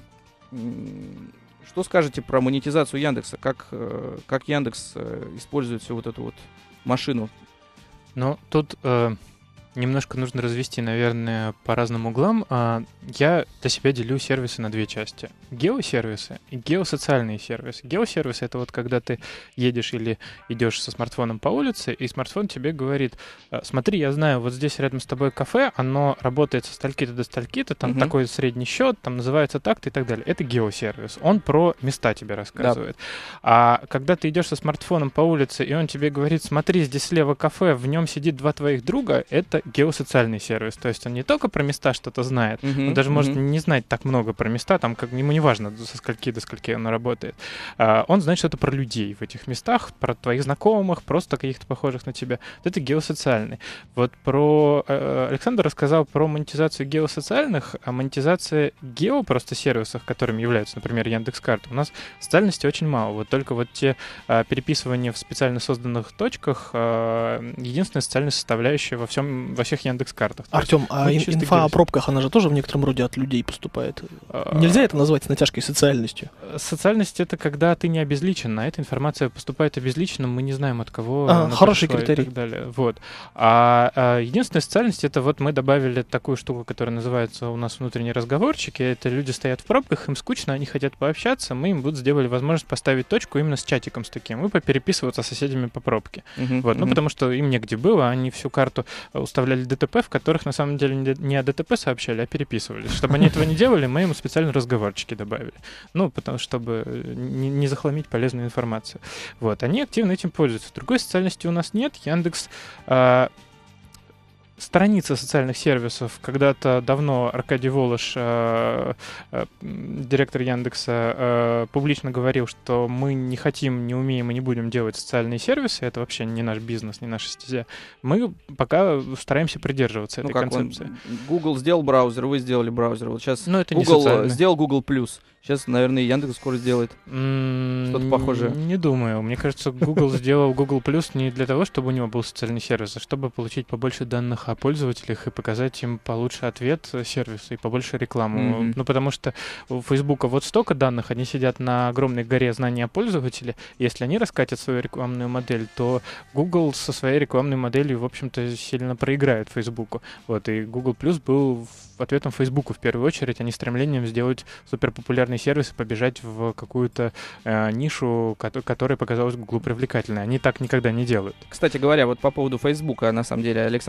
что скажете про монетизацию Яндекса? Как, э, как Яндекс э, использует всю вот эту вот машину? Ну, тут... Э... Немножко нужно развести, наверное, по разным углам. Я для себя делю сервисы на две части. Геосервисы и геосоциальные сервисы. Геосервисы — это вот когда ты едешь или идешь со смартфоном по улице, и смартфон тебе говорит: смотри, я знаю, вот здесь рядом с тобой кафе, оно работает со стальки-то до стальки-то, там uh-huh. такой средний счет, там называется так-то и так далее. Это геосервис. Он про места тебе рассказывает. Да. А когда ты идешь со смартфоном по улице, и он тебе говорит: смотри, здесь слева кафе, в нем сидит два твоих друга, это геосоциальный сервис. То есть он не только про места что-то знает, uh-huh, он даже uh-huh. может не знать так много про места, там как ему не важно, со скольки до скольки оно работает. А, он знает что-то про людей в этих местах, про твоих знакомых, просто каких-то похожих на тебя. Вот это геосоциальный. Вот про... Э, Александр рассказал про монетизацию геосоциальных, а монетизация гео просто сервисов, которыми являются, например, Яндекс.Карта, у нас социальности очень мало. Вот только вот те э, переписывания в специально созданных точках э, единственная социальная составляющая во всем во всех Яндекс.Картах. Артем, а ин- инфа о пробках, она же тоже в некотором роде от людей поступает. Нельзя это назвать с натяжкой социальностью? Социальность — это когда ты не обезличен, а эта информация поступает обезличенным, мы не знаем, от кого а, она хороший пришла критерий. И так далее. Вот. А, а единственная социальность — это вот мы добавили такую штуку, которая называется у нас внутренние разговорчики. Это люди стоят в пробках, им скучно, они хотят пообщаться, мы им вот сделали возможность поставить точку именно с чатиком с таким и попереписываться с соседями по пробке. Uh-huh, вот. uh-huh. Ну, потому что им негде было, они всю карту уставляли ДТП, в которых на самом деле не о ДТП сообщали, а переписывались. Чтобы они этого не делали, мы им специально разговорчики добавили. Ну, потому чтобы не, не захламить полезную информацию. Вот. Они активно этим пользуются. Другой социальности у нас нет. Яндекс... А, страница социальных сервисов. Когда-то давно Аркадий Волош, э, э, директор Яндекса, э, публично говорил, что мы не хотим, не умеем и не будем делать социальные сервисы. Это вообще не наш бизнес, не наша стезя. Мы пока стараемся придерживаться ну, этой как концепции. Он, Google сделал браузер, вы сделали браузер. Вот сейчас Но это Google сделал Google+. Сейчас, наверное, Яндекс скоро сделает mm, что-то похожее. Не думаю. Мне кажется, Google сделал Google Plus не для того, чтобы у него был социальный сервис, а чтобы получить побольше данных о пользователях и показать им получше ответ сервиса и побольше рекламу. Mm-hmm. Ну, потому что у Facebook вот столько данных, они сидят на огромной горе знаний о пользователе. Если они раскатят свою рекламную модель, то Google со своей рекламной моделью, в общем-то, сильно проиграет Facebook. Вот, и Google Plus был ответом Facebook в первую очередь, а не стремлением сделать суперпопулярный сервис и побежать в какую-то э, нишу, ко- которая показалась Google привлекательной. Они так никогда не делают. Кстати говоря, вот по поводу Facebook, на самом деле, Александр, вопрос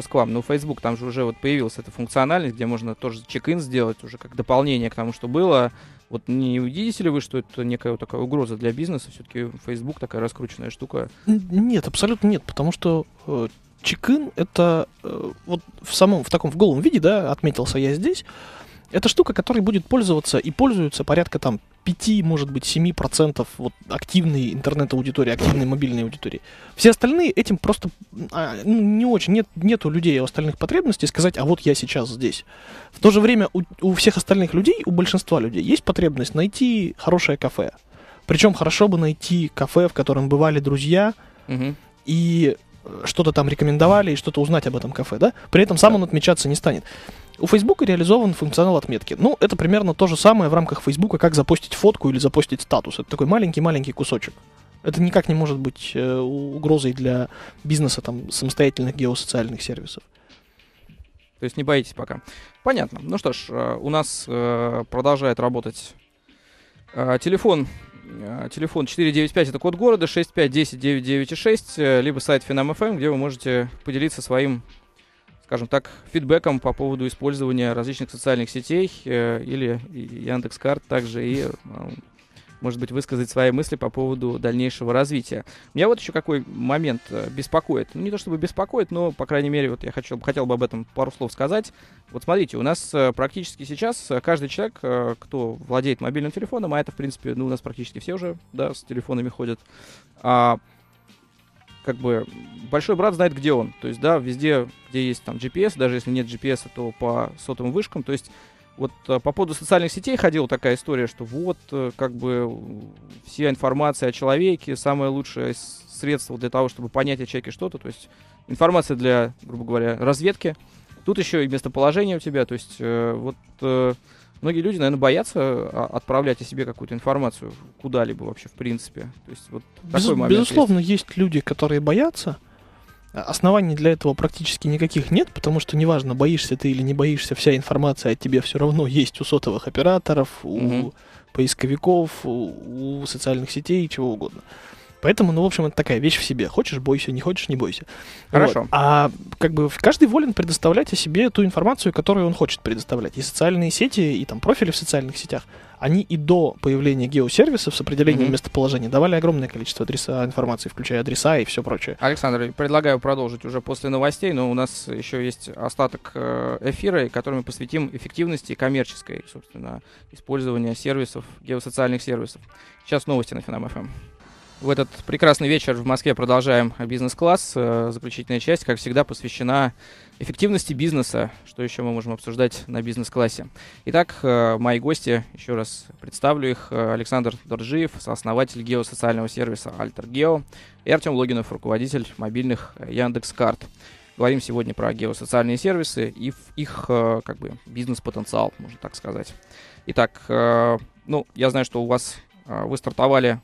вопрос к вам. Ну, Facebook, там же уже вот появилась эта функциональность, где можно тоже чек-ин сделать уже как дополнение к тому, что было. Вот не видите ли вы, что это некая вот такая угроза для бизнеса? Все-таки Facebook такая раскрученная штука. Нет, абсолютно нет, потому что э, чек-ин это э, вот в самом, в таком в голом виде, да, отметился я здесь, это штука, которой будет пользоваться и пользуются порядка там пять, может быть, семь процентов вот, активной интернет-аудитории, активной мобильной аудитории. Все остальные этим просто а, ну, не очень, нет, нету людей у остальных потребностей сказать, а вот я сейчас здесь. В то же время у, у всех остальных людей, у большинства людей есть потребность найти хорошее кафе. Причем хорошо бы найти кафе, в котором бывали друзья, Угу. и что-то там рекомендовали, и что-то узнать об этом кафе, да? При этом сам Да. он отмечаться не станет. У Facebook реализован функционал отметки. Ну, это примерно то же самое в рамках Facebook, как запостить фотку или запостить статус. Это такой маленький-маленький кусочек. Это никак не может быть э, угрозой для бизнеса там, самостоятельных геосоциальных сервисов. То есть не боитесь пока. Понятно. Ну что ж, э, у нас э, продолжает работать э, телефон. Э, телефон четыре девять пять это код города, шесть пять десять девять девять шесть, э, либо сайт Финам эф эм, где вы можете поделиться своим, скажем так, фидбэком по поводу использования различных социальных сетей э, или Яндекс.Карт также, и, э, может быть, высказать свои мысли по поводу дальнейшего развития. Меня вот еще какой момент э, беспокоит. Ну, не то чтобы беспокоит, но, по крайней мере, вот я хочу, хотел бы об этом пару слов сказать. Вот смотрите, у нас э, практически сейчас э, каждый человек, э, кто владеет мобильным телефоном, а это, в принципе, ну, у нас практически все уже, да, с телефонами ходят, а, как бы большой брат знает, где он. То есть, да, везде, где есть там джи пи эс, даже если нет джи пи эс, то по сотовым вышкам. То есть, вот по поводу социальных сетей ходила такая история, что вот, как бы, вся информация о человеке, самое лучшее средство для того, чтобы понять о человеке что-то. То есть, информация для, грубо говоря, разведки. Тут еще и местоположение у тебя. То есть, вот... Многие люди, наверное, боятся отправлять о себе какую-то информацию куда-либо вообще, в принципе. То есть вот Без, такой момент безусловно, есть. есть люди, которые боятся. Оснований для этого практически никаких нет, потому что неважно, боишься ты или не боишься, вся информация о тебе все равно есть у сотовых операторов, у Мгм. поисковиков, у, у социальных сетей, чего угодно. Поэтому, ну, в общем, это такая вещь в себе. Хочешь — бойся, не хочешь — не бойся. Хорошо. Вот. А как бы каждый волен предоставлять о себе ту информацию, которую он хочет предоставлять. И социальные сети, и там профили в социальных сетях, они и до появления геосервисов с определением Мгм. местоположения давали огромное количество адреса информации, включая адреса и все прочее. Александр, предлагаю продолжить уже после новостей, но у нас еще есть остаток э, эфира, который мы посвятим эффективности и коммерческой, собственно, использования сервисов, геосоциальных сервисов. Сейчас новости на Финам эф эм. В этот прекрасный вечер в Москве продолжаем бизнес-класс. Э, Заключительная часть, как всегда, посвящена эффективности бизнеса. Что еще мы можем обсуждать на бизнес-классе? Итак, э, мои гости, еще раз представлю их. Э, Александр Доржиев, сооснователь геосоциального сервиса AlterGeo, и Артем Логинов, руководитель мобильных Яндекс.Карт. Говорим сегодня про геосоциальные сервисы и в их э, как бы бизнес-потенциал, можно так сказать. Итак, э, ну, я знаю, что у вас э, вы стартовали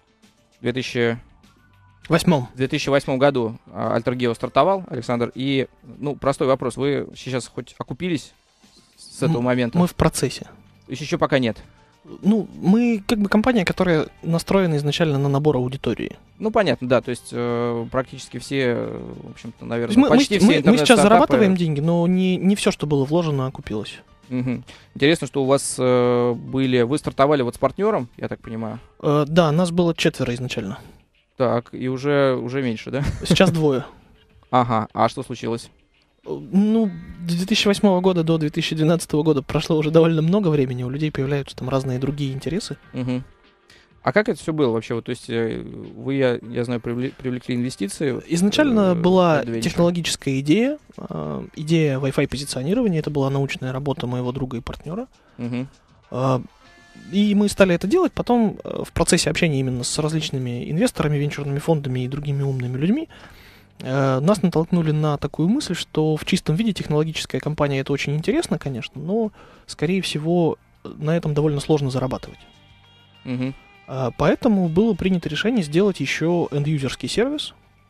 в две тысячи Восьмом. В две тысячи восьмом году AlterGeo стартовал, Александр, и, ну, простой вопрос, вы сейчас хоть окупились с этого М- момента? Мы в процессе. То есть еще пока нет? Ну, мы как бы компания, которая настроена изначально на набор аудитории. Ну, понятно, да, то есть э, практически все, э, в общем-то, То наверное, есть мы, мы, почти с- все мы- мы сейчас интернет-стартапы- зарабатываем деньги, но не, не все, что было вложено, окупилось. Мгм. Интересно, что у вас э, были, вы стартовали вот с партнером, я так понимаю, Э, да, нас было четверо изначально. так, и уже, уже меньше, да? Сейчас двое. Ага, а что случилось? Ну, с две тысячи восьмого года до две тысячи двенадцатого года прошло уже довольно много времени, у людей появляются там разные другие интересы. Мгм. А как это все было вообще? Вот, то есть э, вы, я, я знаю, привле- привлекли инвестиции. Изначально э, была для venture. технологическая идея, э, идея Wi-Fi позиционирования, это была научная работа моего друга и партнера. Мгм. Э, И мы стали это делать, потом э, в процессе общения именно с различными инвесторами, венчурными фондами и другими умными людьми э, нас натолкнули на такую мысль, что в чистом виде технологическая компания — это очень интересно, конечно, но, скорее всего, на этом довольно сложно зарабатывать. Мгм. А, Поэтому было принято решение сделать еще энд-юзерский сервис,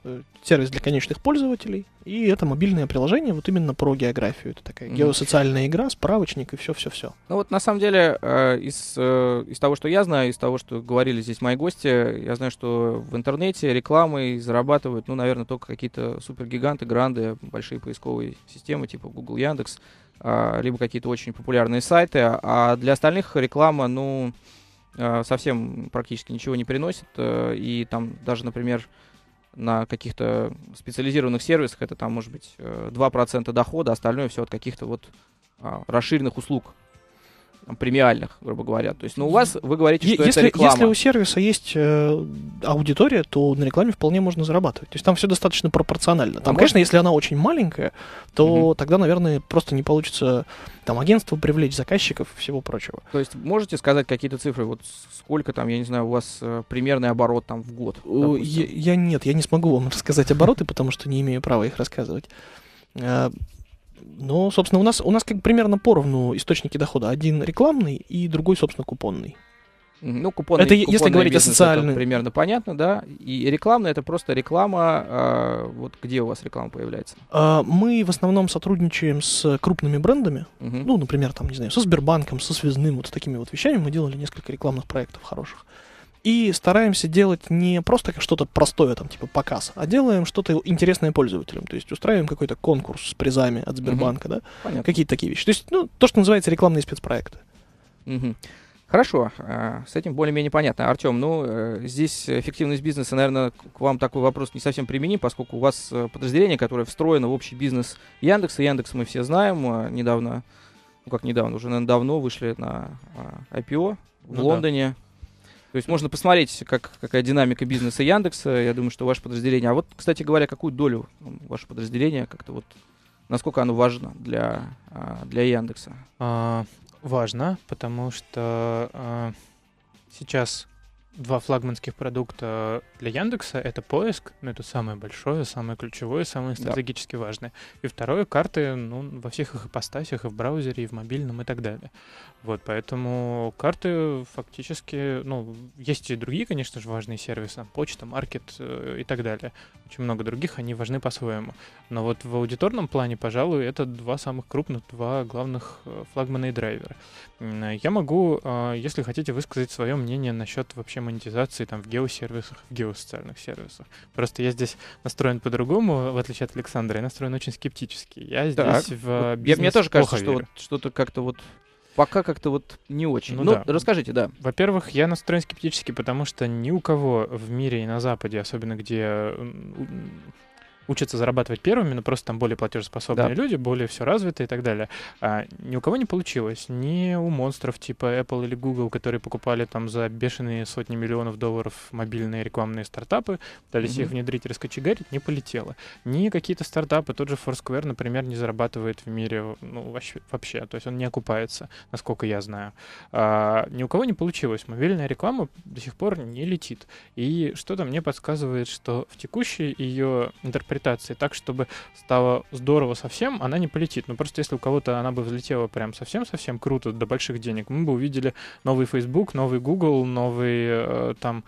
э, сервис для конечных пользователей, и это мобильное приложение вот именно про географию. Это такая mm-hmm. геосоциальная игра, справочник и все-все-все. Ну вот на самом деле э, из, э, из того, что я знаю, из того, что говорили здесь мои гости, я знаю, что в интернете рекламой зарабатывают, ну, наверное, только какие-то супергиганты, гранды, большие поисковые системы типа Google, Яндекс, э, либо какие-то очень популярные сайты, а для остальных реклама, ну, э, совсем практически ничего не приносит, э, и там даже, например, на каких-то специализированных сервисах это там может быть два процента дохода, остальное все от каких-то вот а, расширенных услуг, там, премиальных, грубо говоря. То есть, ну, у вас, вы говорите, что если, это реклама. Если у сервиса есть э, аудитория, то на рекламе вполне можно зарабатывать. То есть там все достаточно пропорционально. Там, а конечно, может... если она очень маленькая, то угу. тогда, наверное, просто не получится там агентство привлечь, заказчиков и всего прочего. То есть можете сказать какие-то цифры, вот сколько там, я не знаю, у вас э, примерный оборот там в год? Я, я нет, я не смогу вам рассказать обороты, потому что не имею права их рассказывать. Но, собственно, у нас, у нас как бы примерно поровну источники дохода. Один рекламный и другой, собственно, купонный. Ну, купонный, это если говорить о социальном... примерно понятно, да. И рекламная — это просто реклама. А, вот где у вас реклама появляется? А, мы в основном сотрудничаем с крупными брендами. Uh-huh. Ну, например, там, не знаю, со Сбербанком, со Связным, вот с такими вот вещами. Мы делали несколько рекламных проектов хороших. И стараемся делать не просто как что-то простое, там, типа показ, а делаем что-то интересное пользователям. То есть устраиваем какой-то конкурс с призами от Сбербанка, uh-huh. да? Понятно. Какие-то такие вещи. То есть, ну, то, что называется рекламные спецпроекты. Uh-huh. Хорошо, с этим более-менее понятно. Артем, ну, здесь эффективность бизнеса, наверное, к вам такой вопрос не совсем применим, поскольку у вас подразделение, которое встроено в общий бизнес Яндекса. Яндекс мы все знаем, недавно, ну как недавно, уже, наверное, давно вышли на ай пи о в ну Лондоне. Да. То есть можно посмотреть, как, какая динамика бизнеса Яндекса. Я думаю, что ваше подразделение... А вот, кстати говоря, какую долю ваше подразделение, как-то вот, насколько оно важно для, для Яндекса? А, важно, потому что а, сейчас два флагманских продукта для Яндекса — это поиск, ну, это самое большое, самое ключевое, самое стратегически да. важное. И второе — карты, ну, во всех их ипостасях, и в браузере, и в мобильном, и так далее. Вот, поэтому карты фактически, ну, есть и другие, конечно же, важные сервисы, там, почта, маркет э, и так далее. Очень много других, они важны по-своему. Но вот в аудиторном плане, пожалуй, это два самых крупных, два главных э, флагмана и драйвера. Я могу, э, если хотите, высказать свое мнение насчет вообще монетизации там в геосервисах, в геосоциальных сервисах. Просто я здесь настроен по-другому, в отличие от Александра, я настроен очень скептически. Я так. здесь в вот, бизнес Мне тоже кажется, что вот что-то как-то вот пока как-то вот не очень. Ну, ну да. Расскажите, да. Во-первых, я настроен скептически, потому что ни у кого в мире и на Западе, особенно где учатся зарабатывать первыми, но просто там более платежеспособные да. люди, более все развитые и так далее. А, ни у кого не получилось. Ни у монстров типа Apple или Google, которые покупали там за бешеные сотни миллионов долларов мобильные рекламные стартапы, пытались mm-hmm. их внедрить, раскочегарить, не полетело. Ни какие-то стартапы, тот же Foursquare, например, не зарабатывает в мире ну, вообще, вообще, то есть он не окупается, насколько я знаю. А, ни у кого не получилось. Мобильная реклама до сих пор не летит. И что-то мне подсказывает, что в текущей ее интерпретации так, чтобы стало здорово совсем, она не полетит. Но просто если у кого-то она бы взлетела прям совсем-совсем круто, до больших денег, мы бы увидели новый Facebook, новый Google, новый э, там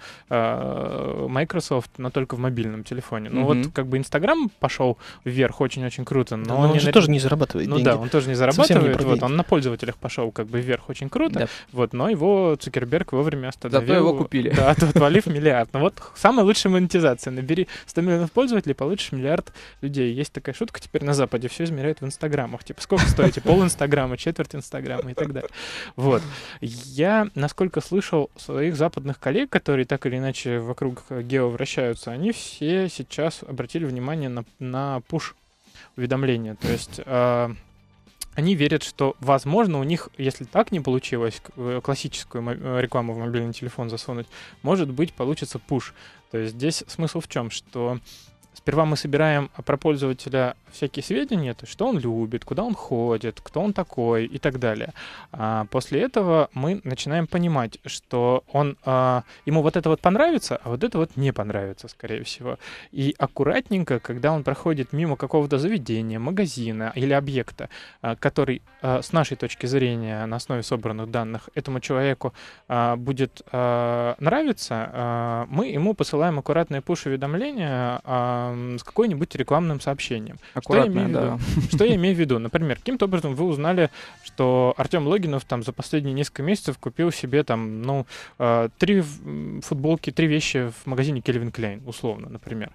э, Microsoft, но только в мобильном телефоне. Ну mm-hmm. вот как бы Instagram пошел вверх очень-очень круто, но, да, но он, он же на... тоже не зарабатывает ну, деньги. Ну да, он тоже не зарабатывает, не вот, он на пользователях пошел как бы вверх очень круто, да. вот, но его Цукерберг вовремя остановил. Зато его купили. Да, отвалив миллиард. Ну вот самая лучшая монетизация. Набери сто миллионов пользователей, получишь миллиард людей. Есть такая шутка теперь на Западе, все измеряют в инстаграмах. Типа, сколько стоите? Пол инстаграма, четверть инстаграма и так далее. Вот. Я, насколько слышал своих западных коллег, которые так или иначе вокруг гео вращаются, они все сейчас обратили внимание на, на пуш-уведомления. То есть э, они верят, что, возможно, у них, если так не получилось, классическую рекламу в мобильный телефон засунуть, может быть, получится пуш. То есть здесь смысл в чем? Что сперва мы собираем про пользователя всякие сведения, то есть что он любит, куда он ходит, кто он такой и так далее. А после этого мы начинаем понимать, что он, а, ему вот это вот понравится, а вот это вот не понравится, скорее всего. И аккуратненько, когда он проходит мимо какого-то заведения, магазина или объекта, а, который а, с нашей точки зрения, на основе собранных данных, этому человеку а, будет а, нравиться, а, мы ему посылаем аккуратные пуш-уведомления, а, э, с какой-нибудь рекламным сообщением. Аккуратно, что, я имею да. в виду? Что я имею в виду? Например, каким-то образом вы узнали, что Артем Логинов там за последние несколько месяцев купил себе там, ну, э, три футболки, три вещи в магазине Calvin Klein, условно, например.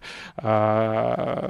А,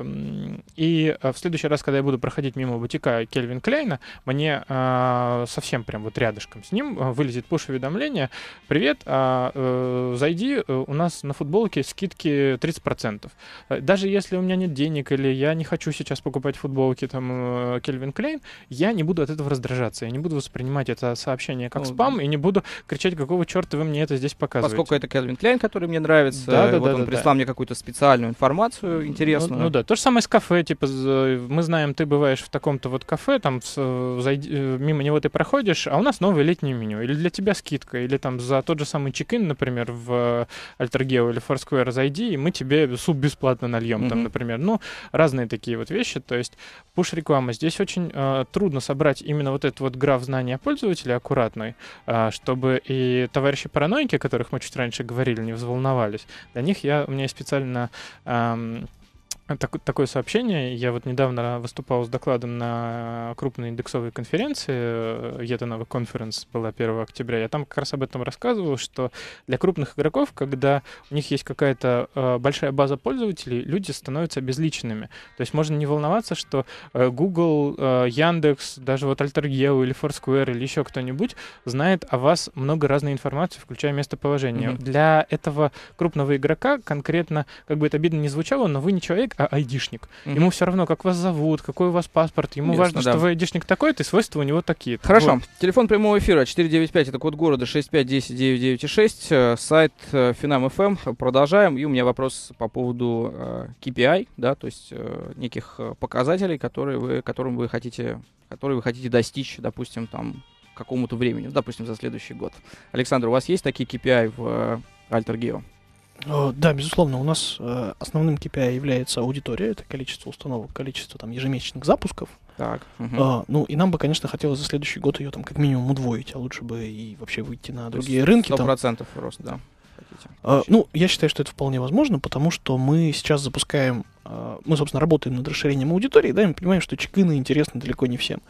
и в следующий раз, когда я буду проходить мимо бутика Calvin Klein, мне а, совсем прям вот рядышком с ним вылезет пуш-уведомление: «Привет, а, а, зайди, у нас на футболке скидки тридцать процентов». Даже если у меня нет денег или я не хочу сейчас покупать футболки там Calvin Klein, я не буду от этого раздражаться, я не буду воспринимать это сообщение как ну, спам и не буду кричать: какого черта вы мне это здесь показываете. Поскольку это Calvin Klein, который мне нравится, да, да, вот да, он да, прислал да. мне какую-то специальную информацию интересную. Ну, ну да, то же самое с кафе, типа, мы знаем, ты бываешь в таком-то вот кафе, там зайди, мимо него ты проходишь, а у нас новое летнее меню, или для тебя скидка, или там за тот же самый чек-ин, например, в Альтергео или Foursquare зайди, и мы тебе суп бесплатно нальем, mm-hmm. там, например. Ну, разные такие вот вещи, то есть пуш-реклама. Здесь очень э, трудно собрать именно вот этот вот граф знания пользователя аккуратный, э, чтобы и товарищи-параноики, о которых мы чуть раньше говорили, не взволновались. Для них я, у меня специально... Эм, Так, такое сообщение. Я вот недавно выступал с докладом на крупной индексовой конференции. Yet Another Conference была первого октября. Я там как раз об этом рассказывал, что для крупных игроков, когда у них есть какая-то э, большая база пользователей, люди становятся безличными. То есть можно не волноваться, что э, Google, э, Яндекс, даже вот Альтергео или Foursquare или еще кто-нибудь знает о вас много разной информации, включая местоположение. Mm-hmm. Для этого крупного игрока конкретно, как бы это обидно не звучало, но вы не человек, а айдишник. Mm-hmm. Ему все равно, как вас зовут, какой у вас паспорт. Ему Ясно, важно, да. что вы айдишник такой-то, и свойства у него такие. Хорошо. Вот. Телефон прямого эфира четыре девять пять, это код города шесть пять один девять девять шесть. Сайт Финам эф эм. Продолжаем. И у меня вопрос по поводу э, кей пи ай, да, то есть э, неких показателей, которые вы, которым вы хотите, которые вы хотите достичь, допустим, там, к какому-то времени, допустим, за следующий год. Александр, у вас есть такие кей пи ай в Альтергео? Да, безусловно, у нас э, основным кей пи ай является аудитория, это количество установок, количество там ежемесячных запусков. Так. Угу. Э, ну и нам бы, конечно, хотелось за следующий год ее там как минимум удвоить, а лучше бы и вообще выйти на другие рынки. Сто процентов рост, да. Э, ну, я считаю, что это вполне возможно, потому что мы сейчас запускаем, э, мы, собственно, работаем над расширением аудитории, да, и мы понимаем, что чекины интересны далеко не всем.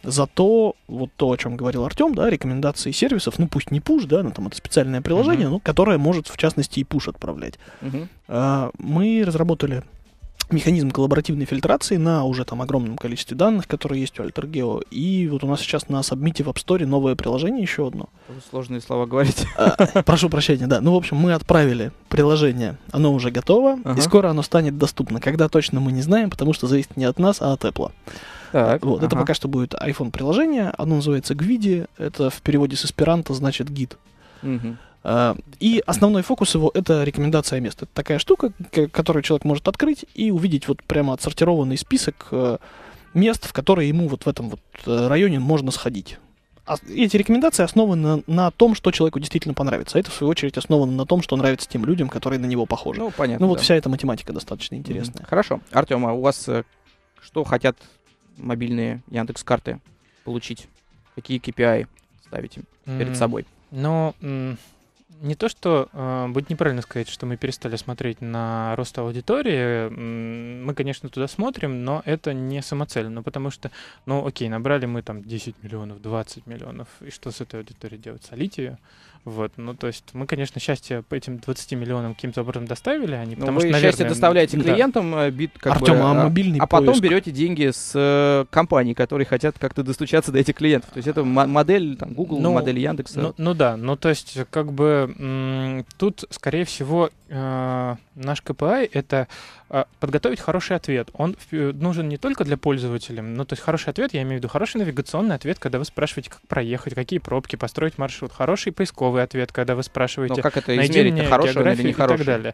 Зато вот то, о чем говорил Артем, да, рекомендации сервисов, ну пусть не пуш, да, но там это специальное приложение, uh-huh. ну, которое может в частности и пуш отправлять. Uh-huh. А, мы разработали механизм коллаборативной фильтрации на уже там огромном количестве данных, которые есть у Альтергео, и вот у нас сейчас на Submit в App Store новое приложение еще одно. Вы сложные слова говорите. А, прошу прощения, да. Ну, в общем, мы отправили приложение, оно уже готово, uh-huh. и скоро оно станет доступно. Когда точно мы не знаем, потому что зависит не от нас, а от Apple. Так, вот, ага. Это пока что будет iPhone-приложение, оно называется Гвиди, это в переводе с эсперанто значит гид. Угу. Uh, и основной фокус его — это рекомендация мест. Это такая штука, к- которую человек может открыть и увидеть вот прямо отсортированный список uh, мест, в которые ему вот в этом вот uh, районе можно сходить. А эти рекомендации основаны на, на том, что человеку действительно понравится. А это, в свою очередь, основано на том, что нравится тем людям, которые на него похожи. Ну, понятно. Ну, вот да. вся эта математика достаточно интересная. Mm-hmm. Хорошо. Артем, а у вас э, что хотят мобильные Яндекс.Карты получить? Какие кей пи ай ставите mm-hmm. перед собой? Ну, м- не то, что э, будет неправильно сказать, что мы перестали смотреть на рост аудитории. Мы, конечно, туда смотрим, но это не самоцель. Ну, потому что, ну, окей, набрали мы там десять миллионов, двадцать миллионов. И что с этой аудиторией делать? Солить ее? Вот, ну, то есть мы, конечно, счастье по этим двадцати миллионам каким-то образом доставили, а не Но потому вы что, наверное... счастье доставляете клиентам, да. бит, как Артем, бы, а мобильный а потом поиск? берете деньги с э, компаний, которые хотят как-то достучаться до этих клиентов. То есть это м- модель там, Google, ну, модель Яндекса. Ну, ну да, ну то есть как бы м- тут, скорее всего, э- наш кей пи ай — это э- подготовить хороший ответ. Он в- нужен не только для пользователей, но то есть хороший ответ, я имею в виду хороший навигационный ответ, когда вы спрашиваете, как проехать, какие пробки, построить маршрут. Хороший поисковый ответ, когда вы спрашиваете, но как это найди измерить, мне хороший или географию и нехороший? так далее.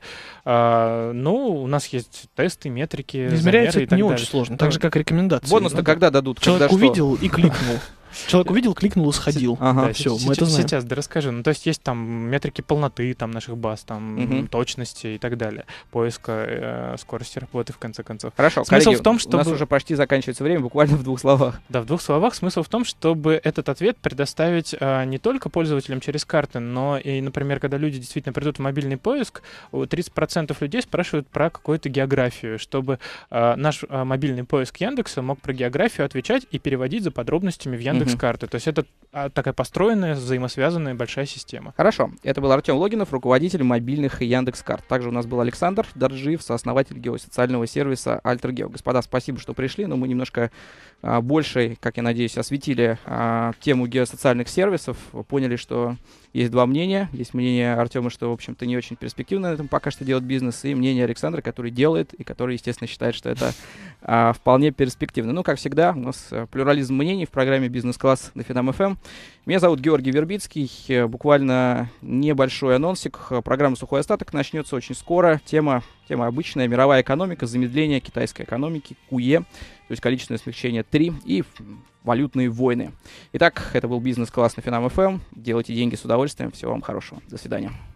А, ну, у нас есть тесты, метрики, измеряется замеры и это так не далее. очень сложно, так же, как рекомендации. Бонус-то ну, когда дадут? Человек когда увидел что? и кликнул. Человек увидел, кликнул и сходил. Ага. Да, Все, се- мы это се- знаем. Сейчас, да, расскажу. Ну, то есть есть там метрики полноты там наших баз, там Мгм. точности и так далее, поиска, э, скорости работы, в конце концов. Хорошо, Смысл коллеги, в том, у нас чтобы- уже почти заканчивается время, буквально в двух словах. Да, в двух словах смысл в том, чтобы этот ответ предоставить а, не только пользователям через карты, но и, например, когда люди действительно придут в мобильный поиск, у тридцать процентов людей спрашивают про какую-то географию, чтобы а, наш а, мобильный поиск Яндекса мог про географию отвечать и переводить за подробностями в Яндекс.Карты. То есть это а, такая построенная, взаимосвязанная большая система. Хорошо, это был Артем Логинов, руководитель мобильных Яндекс.Карт. Также у нас был Александр Доржиев, сооснователь геосоциального сервиса Альтергео. Господа, спасибо, что пришли, но мы немножко а, больше, как я надеюсь, осветили а, тему геосоциальных сервисов, поняли, что есть два мнения. Есть мнение Артема, что, в общем-то, не очень перспективно на этом пока что делать бизнес, и мнение Александра, который делает, и который, естественно, считает, что это а, вполне перспективно. Ну, как всегда, у нас а, плюрализм мнений в программе «Бизнес-класс» на Финам эф эм. Меня зовут Георгий Вербицкий. Э, Буквально небольшой анонсик. Программа «Сухой остаток» начнется очень скоро. Тема, тема обычная. Мировая экономика, замедление китайской экономики, КУЕ, то есть количественное смягчение три и ф- валютные войны. Итак, это был «Бизнес-класс» на Финам эф эм. Делайте деньги с удовольствием. Всего вам хорошего. До свидания.